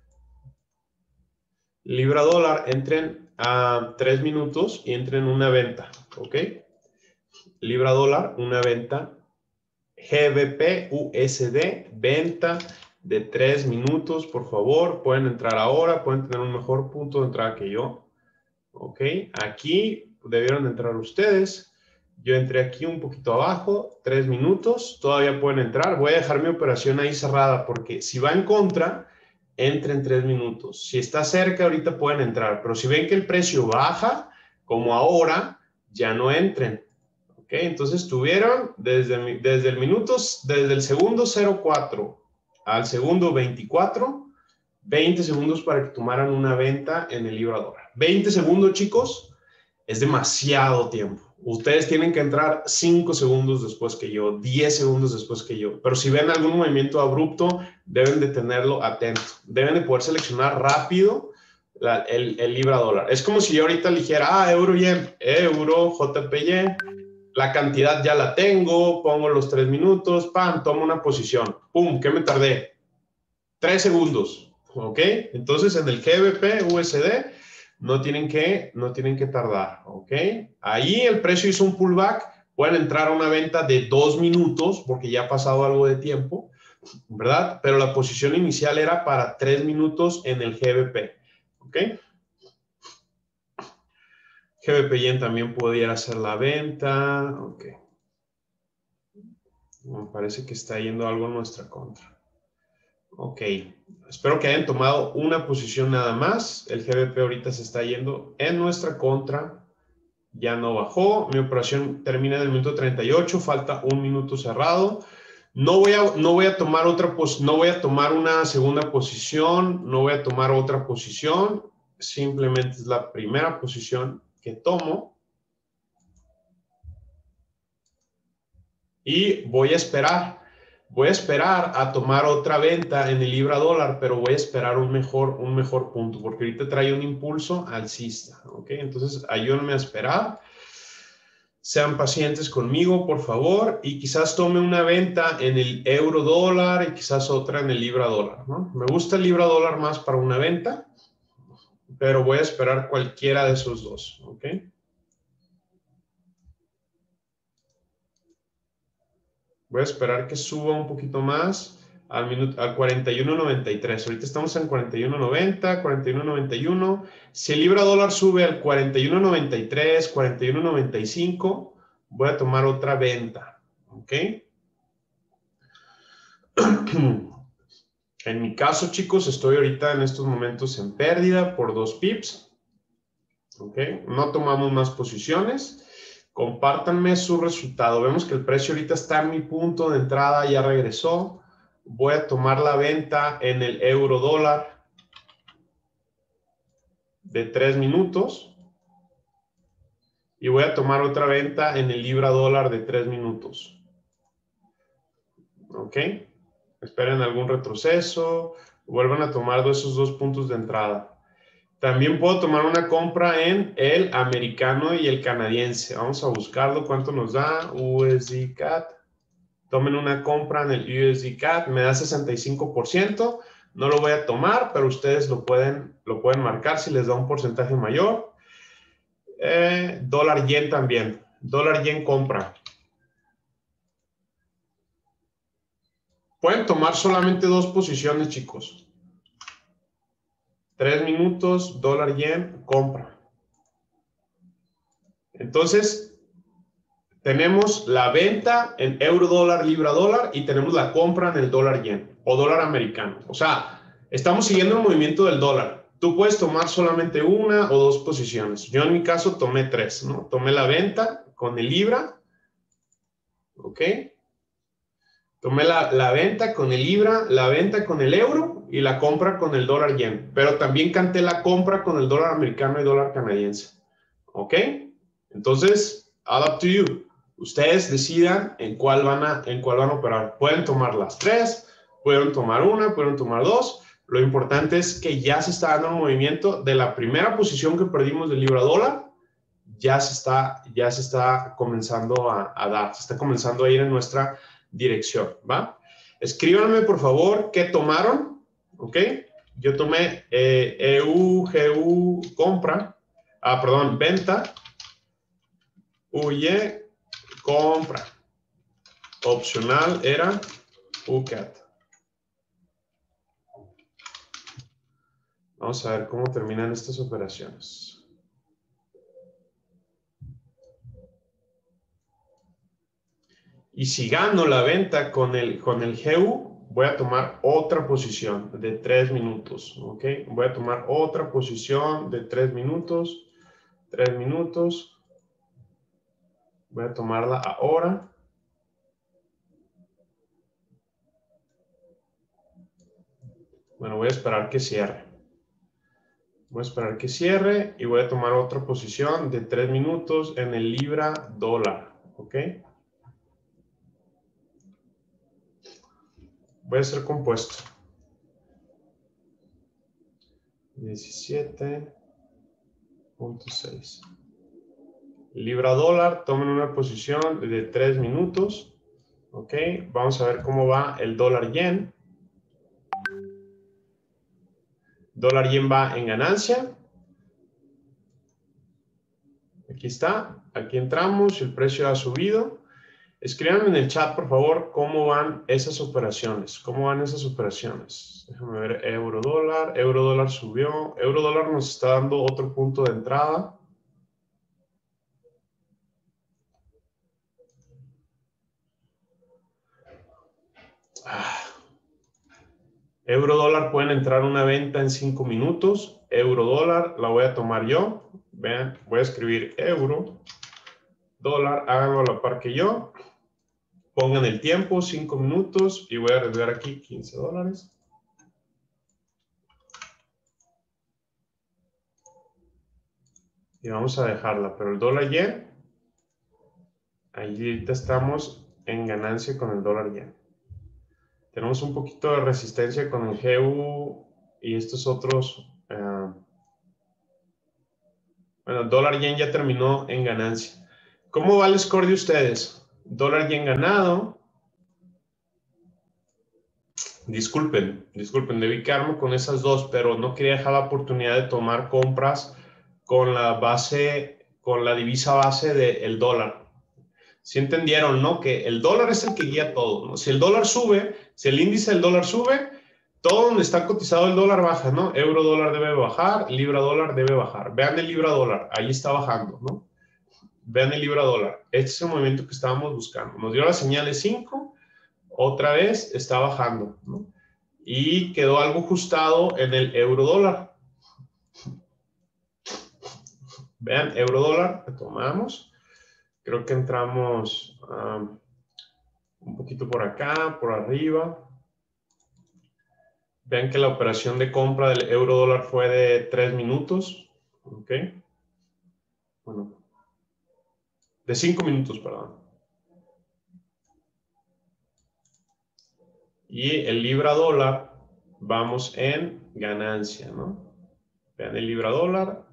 S3: Libra dólar, entren a 3 minutos y entren una venta, ¿ok? Libra dólar, una venta. GBP USD, venta de 3 minutos, por favor. Pueden entrar ahora, pueden tener un mejor punto de entrada que yo. Ok, aquí debieron entrar ustedes. Yo entré aquí un poquito abajo, 3 minutos, todavía pueden entrar. Voy a dejar mi operación ahí cerrada porque si va en contra, entren 3 minutos. Si está cerca, ahorita pueden entrar. Pero si ven que el precio baja, como ahora, ya no entren. Ok, entonces tuvieron desde el segundo 04 al segundo 24, 20 segundos para que tomaran una venta en el libra dólar. 20 segundos, chicos, es demasiado tiempo. Ustedes tienen que entrar 5 segundos después que yo, 10 segundos después que yo. Pero si ven algún movimiento abrupto, deben de tenerlo atento. Deben de poder seleccionar rápido el libra dólar. Es como si yo ahorita eligiera, euro yen, euro, JPY. La cantidad ya la tengo, pongo los 3 minutos, pam, tomo una posición. Pum, ¿qué me tardé? 3 segundos. ¿Ok? Entonces en el GBP USD no tienen que tardar, ¿ok? Ahí el precio hizo un pullback, pueden entrar a una venta de 2 minutos porque ya ha pasado algo de tiempo, ¿verdad? Pero la posición inicial era para 3 minutos en el GBP, ¿ok? GBP Yen también pudiera hacer la venta, ok. Me parece que está yendo algo en nuestra contra. Ok, espero que hayan tomado una posición nada más. El GBP ahorita se está yendo en nuestra contra. Ya no bajó. Mi operación termina en el minuto 38. Falta un minuto cerrado. No voy a tomar no voy a tomar una segunda posición. No voy a tomar otra posición. Simplemente es la primera posición que tomo. Y voy a esperar. Voy a esperar a tomar otra venta en el libra dólar, pero voy a esperar un mejor punto, porque ahorita trae un impulso alcista, ¿ok? Entonces, ayúdenme a esperar. Sean pacientes conmigo, por favor, y quizás tome una venta en el euro dólar y quizás otra en el libra dólar, ¿no? Me gusta el libra dólar más para una venta, pero voy a esperar cualquiera de esos dos, ¿ok? Voy a esperar que suba un poquito más al 41.93. Ahorita estamos en 41.90, 41.91. Si el libra dólar sube al 41.93, 41.95, voy a tomar otra venta, ¿ok? En mi caso, chicos, estoy ahorita en estos momentos en pérdida por 2 pips, ¿ok? No tomamos más posiciones. Compártanme su resultado. Vemos que el precio ahorita está en mi punto de entrada, ya regresó. Voy a tomar la venta en el euro dólar de 3 minutos. Y voy a tomar otra venta en el libra dólar de 3 minutos. ¿Ok? Esperen algún retroceso. Vuelvan a tomar esos 2 puntos de entrada. También puedo tomar una compra en el americano y el canadiense. Vamos a buscarlo. ¿Cuánto nos da? USD CAD. Tomen una compra en el USD CAD. Me da 65%. No lo voy a tomar, pero ustedes lo pueden marcar si les da un porcentaje mayor. Dólar yen también. Dólar yen compra. Pueden tomar solamente 2 posiciones, chicos. 3 minutos, dólar yen, compra. Entonces, tenemos la venta en euro dólar, libra dólar y tenemos la compra en el dólar yen o dólar americano. O sea, estamos siguiendo el movimiento del dólar. Tú puedes tomar solamente una o 2 posiciones. Yo en mi caso tomé 3, ¿no? Tomé la venta con el libra, ¿ok? Tomé la venta con el libra, la venta con el euro y la compra con el dólar yen. Pero también canté la compra con el dólar americano y dólar canadiense. ¿Ok? Entonces, all up to you. Ustedes decidan en cuál van a operar. Pueden tomar las 3, pueden tomar una, pueden tomar 2. Lo importante es que ya se está dando un movimiento de la primera posición que perdimos del libra dólar. Ya se está comenzando a dar. Se está comenzando a ir en nuestra dirección, ¿va? Escríbanme, por favor, qué tomaron, ¿ok? Yo tomé EU, GU, compra, perdón, venta, UY, compra. Opcional era UCAT. Vamos a ver cómo terminan estas operaciones. Y si gano la venta con el GU, voy a tomar otra posición de 3 minutos, ¿ok? Voy a tomar otra posición de 3 minutos, 3 minutos. Voy a tomarla ahora. Bueno, voy a esperar que cierre. Voy a esperar que cierre y voy a tomar otra posición de 3 minutos en el libra dólar. ¿Ok? Voy a hacer compuesto. 17.6. Libra dólar, tomen una posición de 3 minutos. Ok, vamos a ver cómo va el dólar yen. Dólar yen va en ganancia. Aquí está, aquí entramos, el precio ha subido. Escriban en el chat, por favor, cómo van esas operaciones. ¿Cómo van esas operaciones? Déjame ver, euro dólar subió. Euro dólar nos está dando otro punto de entrada. Euro dólar pueden entrar una venta en 5 minutos. Euro dólar la voy a tomar yo. Vean, voy a escribir euro dólar, háganlo a la par que yo. Pongan el tiempo, 5 minutos, y voy a arriesgar aquí 15 dólares. Y vamos a dejarla, pero el dólar yen, ahí ahorita estamos en ganancia con el dólar yen. Tenemos un poquito de resistencia con el GU y estos otros. Bueno, el dólar yen ya terminó en ganancia. ¿Cómo va el score de ustedes? Dólar yen ganado. Disculpen, debí quedarme con esas dos, pero no quería dejar la oportunidad de tomar compras con la divisa base del dólar. ¿Sí entendieron, no? Que el dólar es el que guía todo, ¿no? Si el dólar sube, si el índice del dólar sube, todo donde está cotizado el dólar baja, ¿no? Euro dólar debe bajar, libra dólar debe bajar. Vean el libra dólar, ahí está bajando, ¿no? Vean el libra dólar. Este es el movimiento que estábamos buscando. Nos dio la señal de 5. Otra vez está bajando, ¿no? Y quedó algo ajustado en el euro dólar. Vean, euro dólar, tomamos. Creo que entramos un poquito por acá, por arriba. Vean que la operación de compra del euro dólar fue de 3 minutos. ¿Ok? Bueno, de 5 minutos, perdón. Y el libra dólar, vamos en ganancia, ¿no? Vean el libra dólar.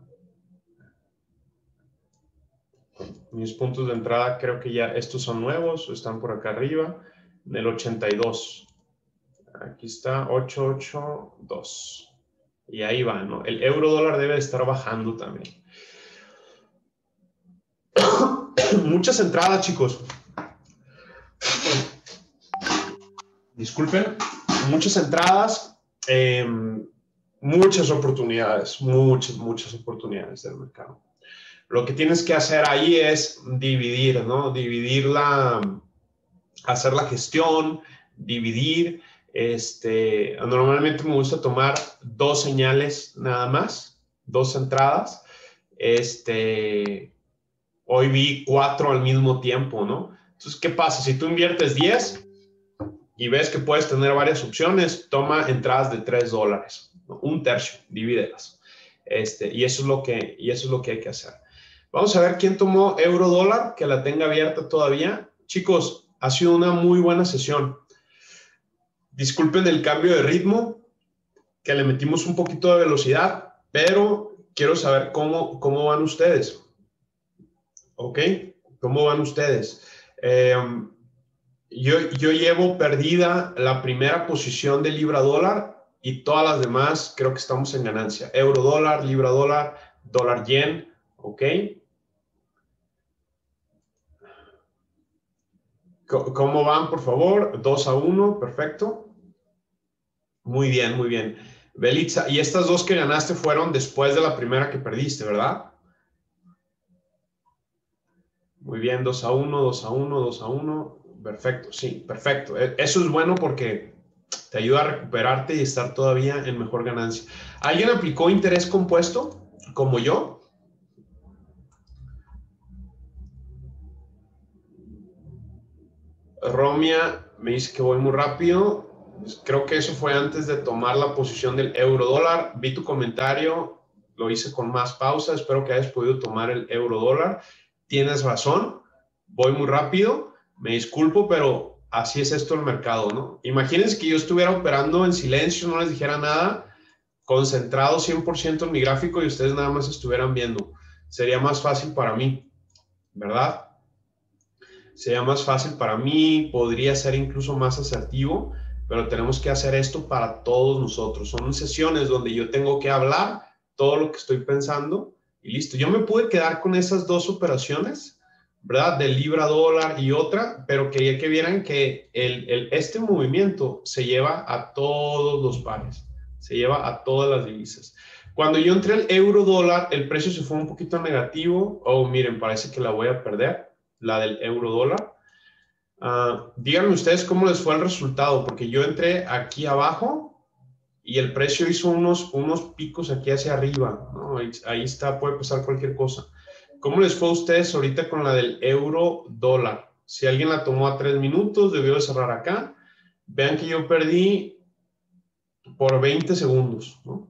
S3: Mis puntos de entrada creo que ya estos son nuevos, están por acá arriba, en el 82. Aquí está 882. Y ahí va, ¿no? El euro dólar debe de estar bajando también. Muchas entradas, chicos. Disculpen. Muchas entradas. Muchas oportunidades. Muchas oportunidades del mercado. Lo que tienes que hacer ahí es dividir, ¿no? Hacer la gestión, dividir. Normalmente me gusta tomar 2 señales nada más, 2 entradas. Hoy vi 4 al mismo tiempo, ¿no? Entonces, ¿qué pasa? Si tú inviertes 10 y ves que puedes tener varias opciones, toma entradas de $3, ¿no? Un tercio, divídelas. Y eso es lo que hay que hacer. Vamos a ver quién tomó euro dólar, que la tenga abierta todavía. Chicos, ha sido una muy buena sesión. Disculpen el cambio de ritmo, que le metimos un poquito de velocidad, pero quiero saber cómo van ustedes. ¿Ok? ¿Cómo van ustedes? Yo llevo perdida la primera posición de libra dólar y todas las demás creo que estamos en ganancia. Euro dólar, libra dólar, dólar yen. ¿Ok? ¿Cómo van, por favor? 2-1, perfecto. Muy bien, muy bien. Belitza, y estas 2 que ganaste fueron después de la primera que perdiste, ¿verdad? Muy bien, 2-1, 2-1, 2-1. Perfecto, sí, perfecto. Eso es bueno porque te ayuda a recuperarte y estar todavía en mejor ganancia. ¿Alguien aplicó interés compuesto como yo? Romia me dice que voy muy rápido. Creo que eso fue antes de tomar la posición del euro dólar. Vi tu comentario, lo hice con más pausa. Espero que hayas podido tomar el euro dólar. Tienes razón, voy muy rápido. Me disculpo, pero así es esto el mercado, ¿no? Imagínense que yo estuviera operando en silencio, no les dijera nada, concentrado 100% en mi gráfico y ustedes nada más estuvieran viendo. Sería más fácil para mí, ¿verdad? Sería más fácil para mí, podría ser incluso más asertivo, pero tenemos que hacer esto para todos nosotros. Son sesiones donde yo tengo que hablar todo lo que estoy pensando y listo. Yo me pude quedar con esas dos operaciones, ¿verdad? De libra dólar y otra, pero quería que vieran que este movimiento se lleva a todos los pares, se lleva a todas las divisas. Cuando yo entré al euro dólar, el precio se fue un poquito negativo. Oh, miren, parece que la voy a perder, la del euro dólar. Díganme ustedes cómo les fue el resultado, porque yo entré aquí abajo y el precio hizo unos picos aquí hacia arriba, ¿no? Ahí está, puede pasar cualquier cosa. ¿Cómo les fue a ustedes ahorita con la del euro dólar? Si alguien la tomó a 3 minutos, debió de cerrar acá. Vean que yo perdí por 20 segundos, ¿no?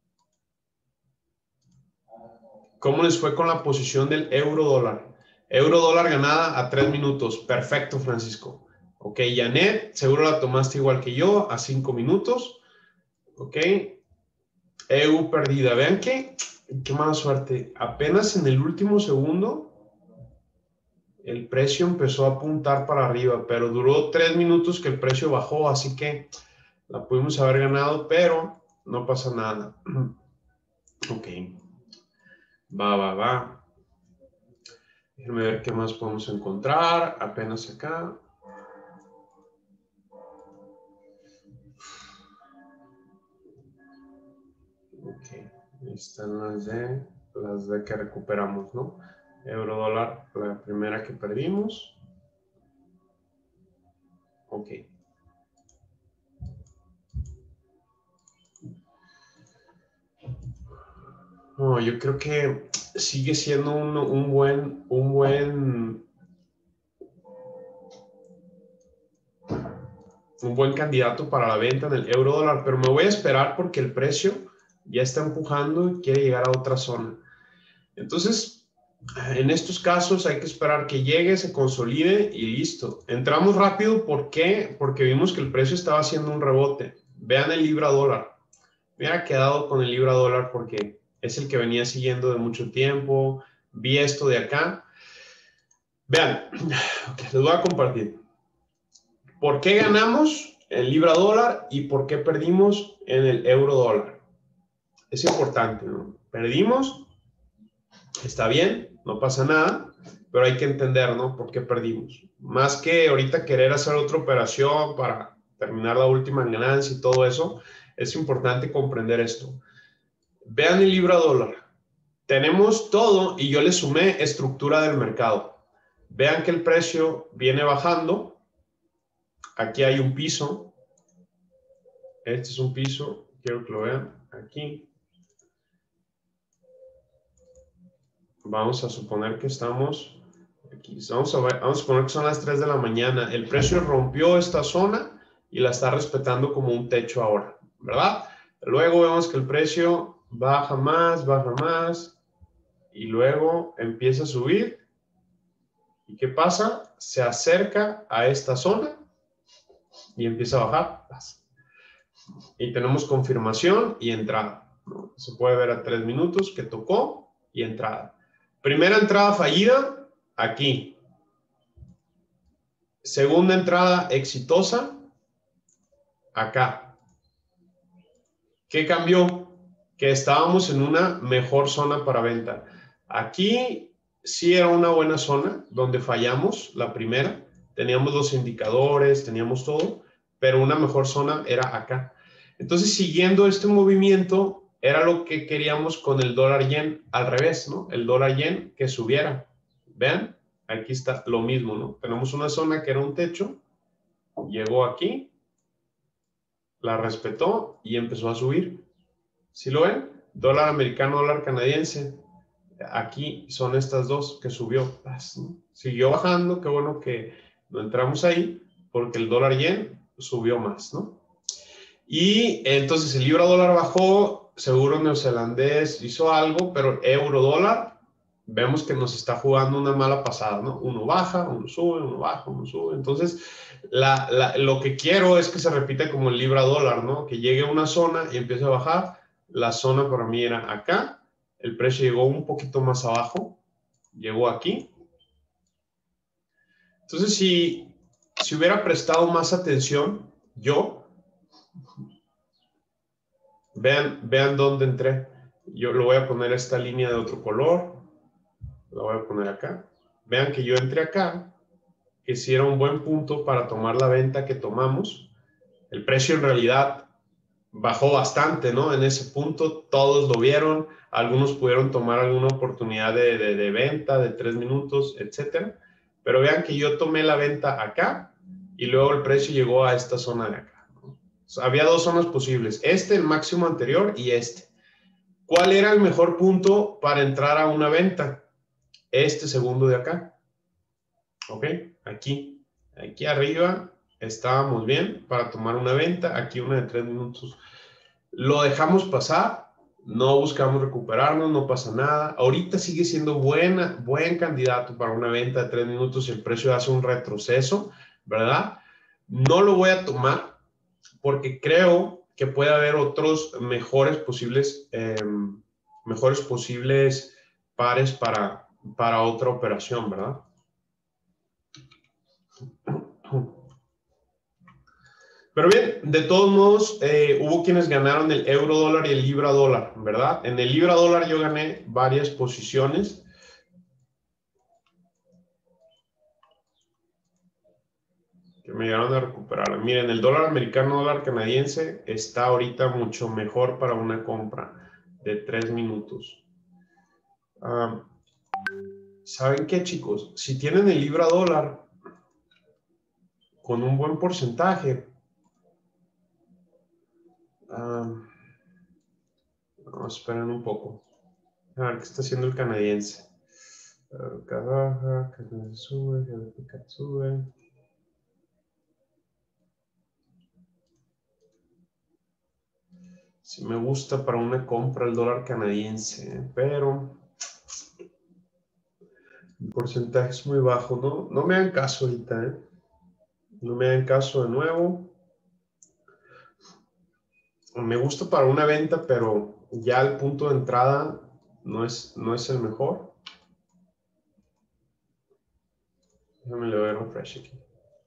S3: ¿Cómo les fue con la posición del euro dólar? Euro dólar ganada a 3 minutos. Perfecto, Francisco. Ok, Janet, seguro la tomaste igual que yo, a 5 minutos. Ok. EU perdida. Vean qué mala suerte. Apenas en el último segundo, el precio empezó a apuntar para arriba, pero duró 3 minutos que el precio bajó, así que la pudimos haber ganado, pero no pasa nada. Ok. Va. Déjenme ver qué más podemos encontrar. Apenas acá. Ok. Ahí están las de que recuperamos, ¿no? Euro dólar, la primera que perdimos. Ok. No, yo creo que sigue siendo un buen candidato para la venta en el euro dólar, pero me voy a esperar porque el precio ya está empujando y quiere llegar a otra zona. Entonces, en estos casos hay que esperar que llegue, se consolide y listo. Entramos rápido, ¿por qué? Porque vimos que el precio estaba haciendo un rebote. Vean el libra dólar. Me hubiera quedado con el libra dólar porque es el que venía siguiendo de mucho tiempo. Vi esto de acá. Vean, les voy a compartir. ¿Por qué ganamos en libra dólar y por qué perdimos en el euro dólar? Es importante, ¿no? Perdimos, está bien, no pasa nada, pero hay que entender, ¿no? ¿Por qué perdimos? Más que ahorita querer hacer otra operación para terminar la última ganancia y todo eso, es importante comprender esto. Vean el libra dólar. Tenemos todo y yo le sumé estructura del mercado. Vean que el precio viene bajando. Aquí hay un piso. Este es un piso. Quiero que lo vean. Aquí. Vamos a suponer que estamos aquí. Vamos a suponer que son las 3 de la mañana. El precio rompió esta zona y la está respetando como un techo ahora, ¿verdad? Luego vemos que el precio baja más y luego empieza a subir. ¿Y qué pasa? Se acerca a esta zona y empieza a bajar. Y tenemos confirmación y entrada, ¿no? Se puede ver a 3 minutos que tocó y entrada. Primera entrada fallida, aquí. Segunda entrada exitosa, acá. ¿Qué cambió? Que estábamos en una mejor zona para venta. Aquí sí era una buena zona donde fallamos la primera. Teníamos los indicadores, teníamos todo, pero una mejor zona era acá. Entonces, siguiendo este movimiento, era lo que queríamos con el dólar yen al revés, ¿no? El dólar yen que subiera. Vean, aquí está lo mismo, ¿no? Tenemos una zona que era un techo, llegó aquí, la respetó y empezó a subir. ¿Sí lo ven? Dólar americano, dólar canadiense. Aquí son estas dos que subió. ¿No? Siguió bajando, qué bueno que no entramos ahí, porque el dólar yen subió más, ¿no? Y entonces el libra dólar bajó, seguro neozelandés hizo algo, pero euro dólar, vemos que nos está jugando una mala pasada, ¿no? Uno baja, uno sube, uno baja, uno sube. Entonces, lo que quiero es que se repita como el libra dólar, ¿no? Que llegue a una zona y empiece a bajar. La zona para mí era acá. El precio llegó un poquito más abajo. Llegó aquí. Entonces, si hubiera prestado más atención, vean dónde entré. Yo lo voy a poner esta línea de otro color. La voy a poner acá. Vean que yo entré acá, que sí era un buen punto para tomar la venta que tomamos. El precio en realidad bajó bastante, ¿no? En ese punto todos lo vieron. Algunos pudieron tomar alguna oportunidad de venta de 3 minutos, etcétera. Pero vean que yo tomé la venta acá y luego el precio llegó a esta zona de acá, ¿no? O sea, había dos zonas posibles. El máximo anterior y este. ¿Cuál era el mejor punto para entrar a una venta? Este segundo de acá. ¿Ok? Aquí arriba estábamos bien para tomar una venta. Aquí una de 3 minutos. Lo dejamos pasar. No buscamos recuperarnos, no pasa nada. Ahorita sigue siendo buen candidato para una venta de 3 minutos si el precio hace un retroceso, ¿verdad? No lo voy a tomar porque creo que puede haber otros mejores posibles pares para otra operación, ¿verdad? Pero bien, de todos modos, hubo quienes ganaron el euro dólar y el libra dólar, ¿verdad? En el libra dólar yo gané varias posiciones. Que me llegaron a recuperar. Miren, el dólar americano, dólar canadiense está ahorita mucho mejor para una compra de 3 minutos. ¿Saben qué, chicos? Si tienen el libra dólar con un buen porcentaje, esperen un poco. A ver qué está haciendo el canadiense. Acá baja, acá sube, acá sube. Sí me gusta para una compra el dólar canadiense, pero el porcentaje es muy bajo, ¿no? No me hagan caso ahorita, ¿eh? No me hagan caso de nuevo. Me gusta para una venta, pero ya el punto de entrada no es el mejor. Déjame le doy refresh aquí.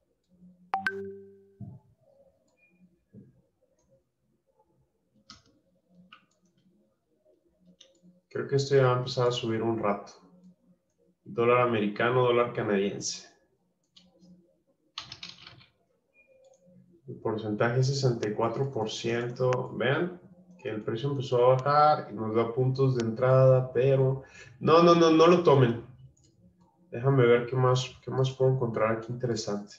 S3: Creo que esto ya va a empezar a subir un rato. Dólar americano, dólar canadiense. El porcentaje es 64%. Vean que el precio empezó a bajar y nos da puntos de entrada, pero no lo tomen. Déjame ver qué más puedo encontrar aquí interesante.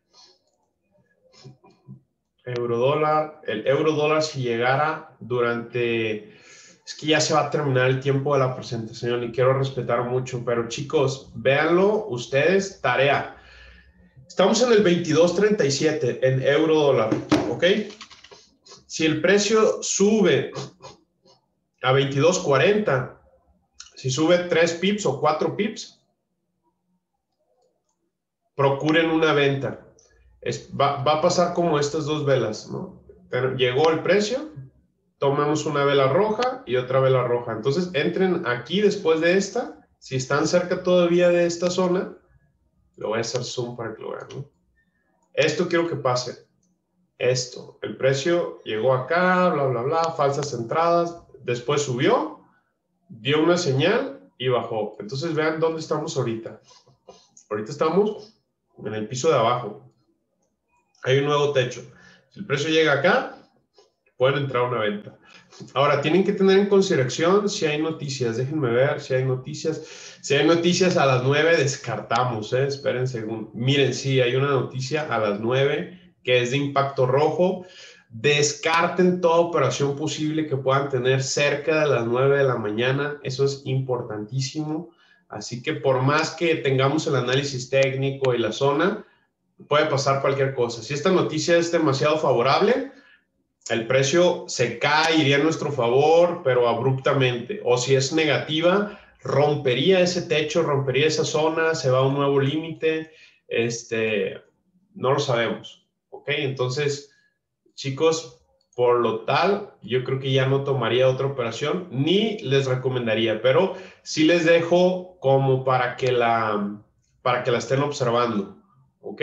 S3: Eurodólar. El eurodólar si llegara durante... Es que ya se va a terminar el tiempo de la presentación y quiero respetar mucho, pero chicos, véanlo ustedes, tarea. Estamos en el 22.37 en euro dólar, ¿ok? Si el precio sube a 22.40, si sube 3 pips o 4 pips, procuren una venta. Va a pasar como estas dos velas, ¿no? Llegó el precio, tomamos una vela roja y otra vela roja. Entonces entren aquí después de esta. Si están cerca todavía de esta zona, lo voy a hacer zoom para que lo vean, ¿no? Esto quiero que pase. Esto, el precio llegó acá, bla, bla, bla, falsas entradas. Después subió, dio una señal y bajó. Entonces vean dónde estamos ahorita. Ahorita estamos en el piso de abajo. Hay un nuevo techo. Si el precio llega acá, pueden entrar a una venta. Ahora, tienen que tener en consideración si hay noticias. Déjenme ver si hay noticias. Si hay noticias a las 9, descartamos, ¿eh? Espérense. Miren, sí, hay una noticia a las 9 que es de impacto rojo. Descarten toda operación posible que puedan tener cerca de las 9 de la mañana. Eso es importantísimo. Así que por más que tengamos el análisis técnico y la zona, puede pasar cualquier cosa. Si esta noticia es demasiado favorable, el precio se cae, iría a nuestro favor, pero abruptamente. O si es negativa, rompería ese techo, rompería esa zona, se va a un nuevo límite. No lo sabemos. ¿Ok? Entonces, chicos, por lo tal, yo creo que ya no tomaría otra operación, ni les recomendaría, pero sí les dejo como para que la estén observando. ¿Ok?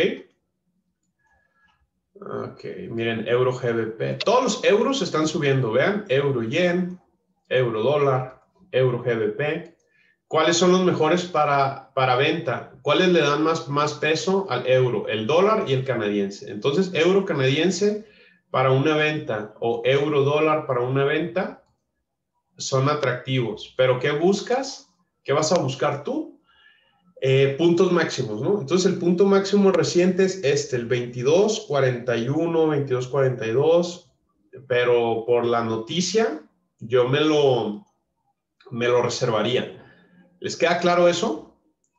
S3: Ok, miren, euro GBP. Todos los euros están subiendo, vean. Euro yen, euro dólar, euro GBP. ¿Cuáles son los mejores para venta? ¿Cuáles le dan más peso al euro? El dólar y el canadiense. Entonces, euro canadiense para una venta o euro dólar para una venta son atractivos. Pero ¿qué buscas? ¿Qué vas a buscar tú? Puntos máximos, ¿no? Entonces el punto máximo reciente es el 22.41, 22.42, pero por la noticia yo me lo reservaría. ¿Les queda claro eso?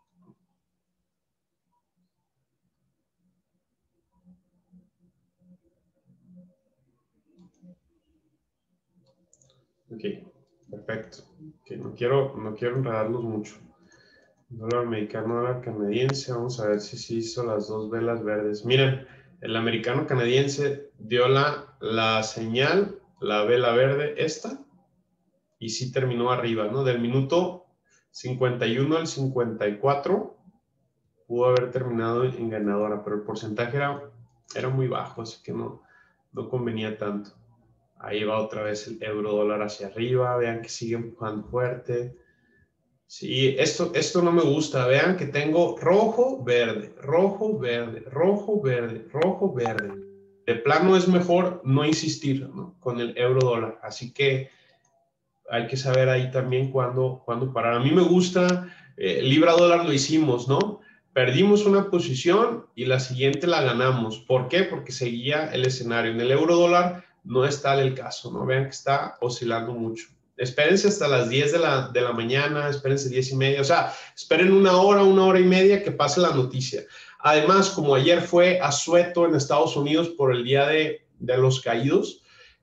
S3: Ok, perfecto. Okay, no quiero enredarlos mucho. Dólar americano, dólar canadiense. Vamos a ver si se hizo las dos velas verdes. Miren, el americano canadiense dio la señal, la vela verde, esta, y sí terminó arriba, ¿no? Del minuto 51 al 54 pudo haber terminado en ganadora, pero el porcentaje era muy bajo, así que no convenía tanto. Ahí va otra vez el euro dólar hacia arriba. Vean que sigue empujando fuerte. Sí, esto no me gusta. Vean que tengo rojo, verde, rojo, verde, rojo, verde, rojo, verde. De plano es mejor no insistir, ¿no? Con el euro dólar. Así que hay que saber ahí también cuándo parar. A mí me gusta, libra dólar lo hicimos, ¿no? Perdimos una posición y la siguiente la ganamos. ¿Por qué? Porque seguía el escenario. En el euro dólar no es tal el caso, ¿no? Vean que está oscilando mucho. Espérense hasta las 10 de la mañana, espérense 10:30, o sea, esperen una hora y media que pase la noticia. Además, como ayer fue asueto en Estados Unidos por el Día de los Caídos,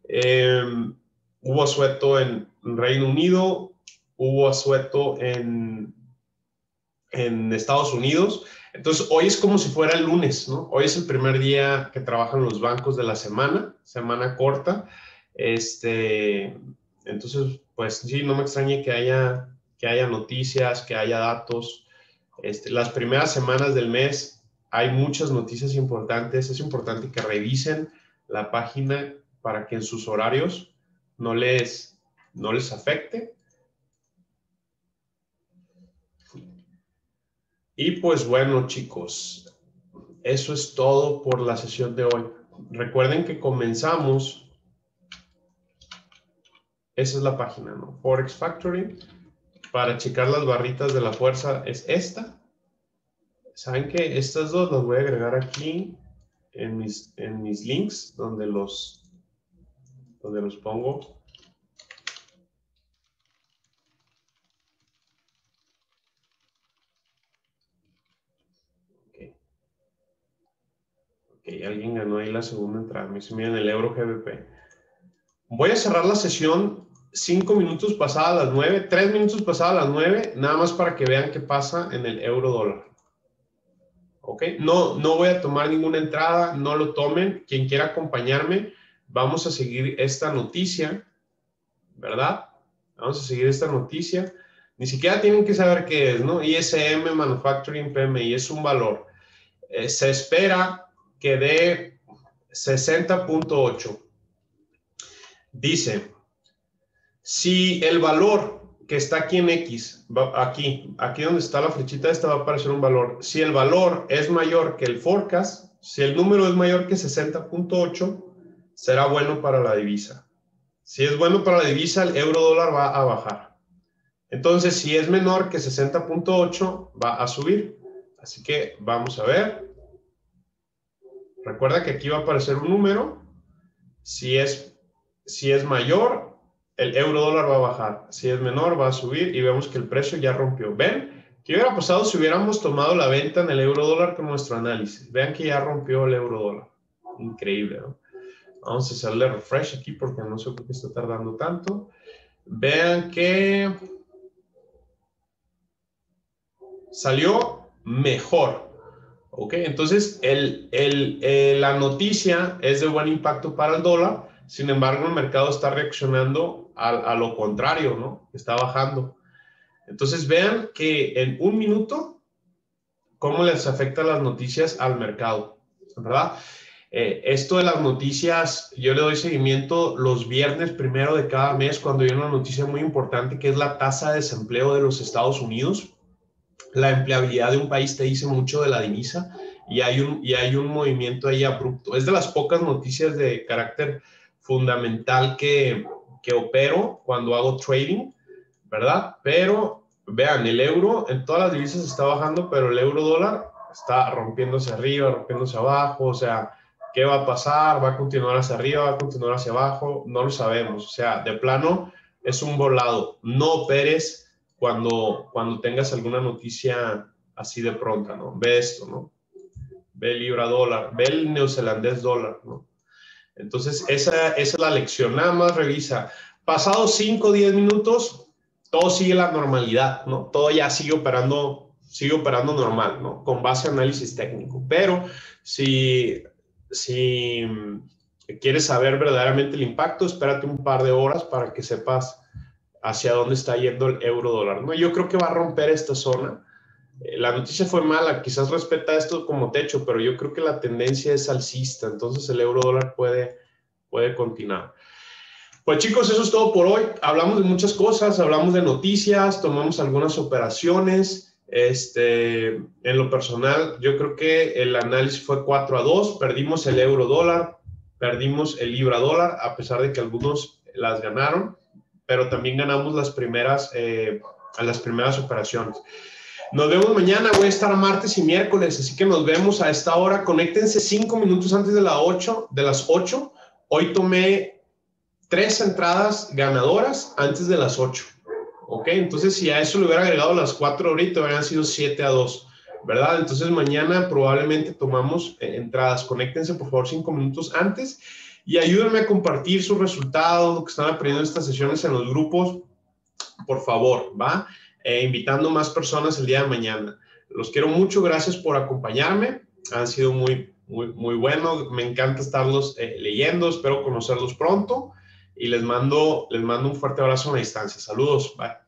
S3: hubo asueto en Reino Unido, hubo asueto en Estados Unidos. Entonces, hoy es como si fuera el lunes, ¿no? Hoy es el primer día que trabajan los bancos de la semana corta. Entonces, pues sí, no me extrañe que haya noticias, que haya datos. Las primeras semanas del mes hay muchas noticias importantes. Es importante que revisen la página para que en sus horarios no les afecte. Y pues bueno, chicos, eso es todo por la sesión de hoy. Recuerden que comenzamos, esa es la página, ¿no? Forex Factory. Para checar las barritas de la fuerza es esta. ¿Saben qué? Estas dos las voy a agregar aquí en mis links donde los pongo. Ok, alguien ganó ahí la segunda entrada. Me dice, miren el euro GBP. Voy a cerrar la sesión 5 minutos pasadas las 9, 3 minutos pasadas las 9, nada más para que vean qué pasa en el euro dólar. ¿Ok? No voy a tomar ninguna entrada, no lo tomen. Quien quiera acompañarme, vamos a seguir esta noticia, ¿verdad? Vamos a seguir esta noticia. Ni siquiera tienen que saber qué es, ¿no? ISM Manufacturing PMI es un valor. Se espera que dé 60.8. Dice, si el valor que está aquí en X, aquí donde está la flechita esta va a aparecer un valor. Si el valor es mayor que el forecast, si el número es mayor que 60.8, será bueno para la divisa. Si es bueno para la divisa, el euro dólar va a bajar. Entonces, si es menor que 60.8, va a subir. Así que vamos a ver. Recuerda que aquí va a aparecer un número. Si es mayor, el euro dólar va a bajar. Si es menor, va a subir y vemos que el precio ya rompió. ¿Ven? ¿Qué hubiera pasado si hubiéramos tomado la venta en el euro dólar con nuestro análisis? Vean que ya rompió el euro dólar. Increíble, ¿no? Vamos a hacerle refresh aquí porque no sé por qué está tardando tanto. Vean que salió mejor. Ok, entonces la noticia es de buen impacto para el dólar. Sin embargo, el mercado está reaccionando a lo contrario, ¿no? Está bajando. Entonces vean que en un minuto, cómo les afectan las noticias al mercado, ¿verdad? Esto de las noticias, yo le doy seguimiento los viernes primero de cada mes cuando hay una noticia muy importante que es la tasa de desempleo de los Estados Unidos. La empleabilidad de un país te dice mucho de la divisa y hay un movimiento ahí abrupto. Es de las pocas noticias de carácter fundamental que opero cuando hago trading, ¿verdad? Pero vean, el euro en todas las divisas está bajando, pero el euro dólar está rompiéndose arriba, rompiéndose abajo, o sea, ¿qué va a pasar? ¿Va a continuar hacia arriba? ¿Va a continuar hacia abajo? No lo sabemos, o sea, de plano es un volado. No operes cuando tengas alguna noticia así de pronta, ¿no? Ve esto, ¿no? Ve el libra dólar, ve el neozelandés dólar, ¿no? Entonces, esa es la lección. Nada más revisa. Pasados 5 o 10 minutos, todo sigue la normalidad, ¿no? Todo ya sigue operando normal, ¿no? Con base a análisis técnico. Pero si quieres saber verdaderamente el impacto, espérate un par de horas para que sepas hacia dónde está yendo el euro dólar, ¿no? Yo creo que va a romper esta zona. La noticia fue mala, quizás respeta esto como techo, pero yo creo que la tendencia es alcista, entonces el euro dólar puede continuar. Pues chicos, eso es todo por hoy. Hablamos de muchas cosas, hablamos de noticias, tomamos algunas operaciones. En lo personal, yo creo que el análisis fue 4-2, perdimos el euro dólar, perdimos el libra dólar, a pesar de que algunos las ganaron, pero también ganamos las primeras operaciones. Nos vemos mañana, voy a estar martes y miércoles, así que nos vemos a esta hora. Conéctense 5 minutos antes de las 8. Hoy tomé 3 entradas ganadoras antes de las 8. ¿Ok? Entonces, si a eso le hubiera agregado las 4 ahorita, hubieran sido 7-2, ¿verdad? Entonces, mañana probablemente tomamos entradas. Conéctense, por favor, 5 minutos antes y ayúdenme a compartir sus resultados, lo que están aprendiendo en estas sesiones en los grupos, por favor, ¿va? Invitando más personas el día de mañana. Los quiero mucho, gracias por acompañarme. Han sido muy buenos. Me encanta estarlos leyendo, espero conocerlos pronto y les mando un fuerte abrazo a la distancia. Saludos, bye.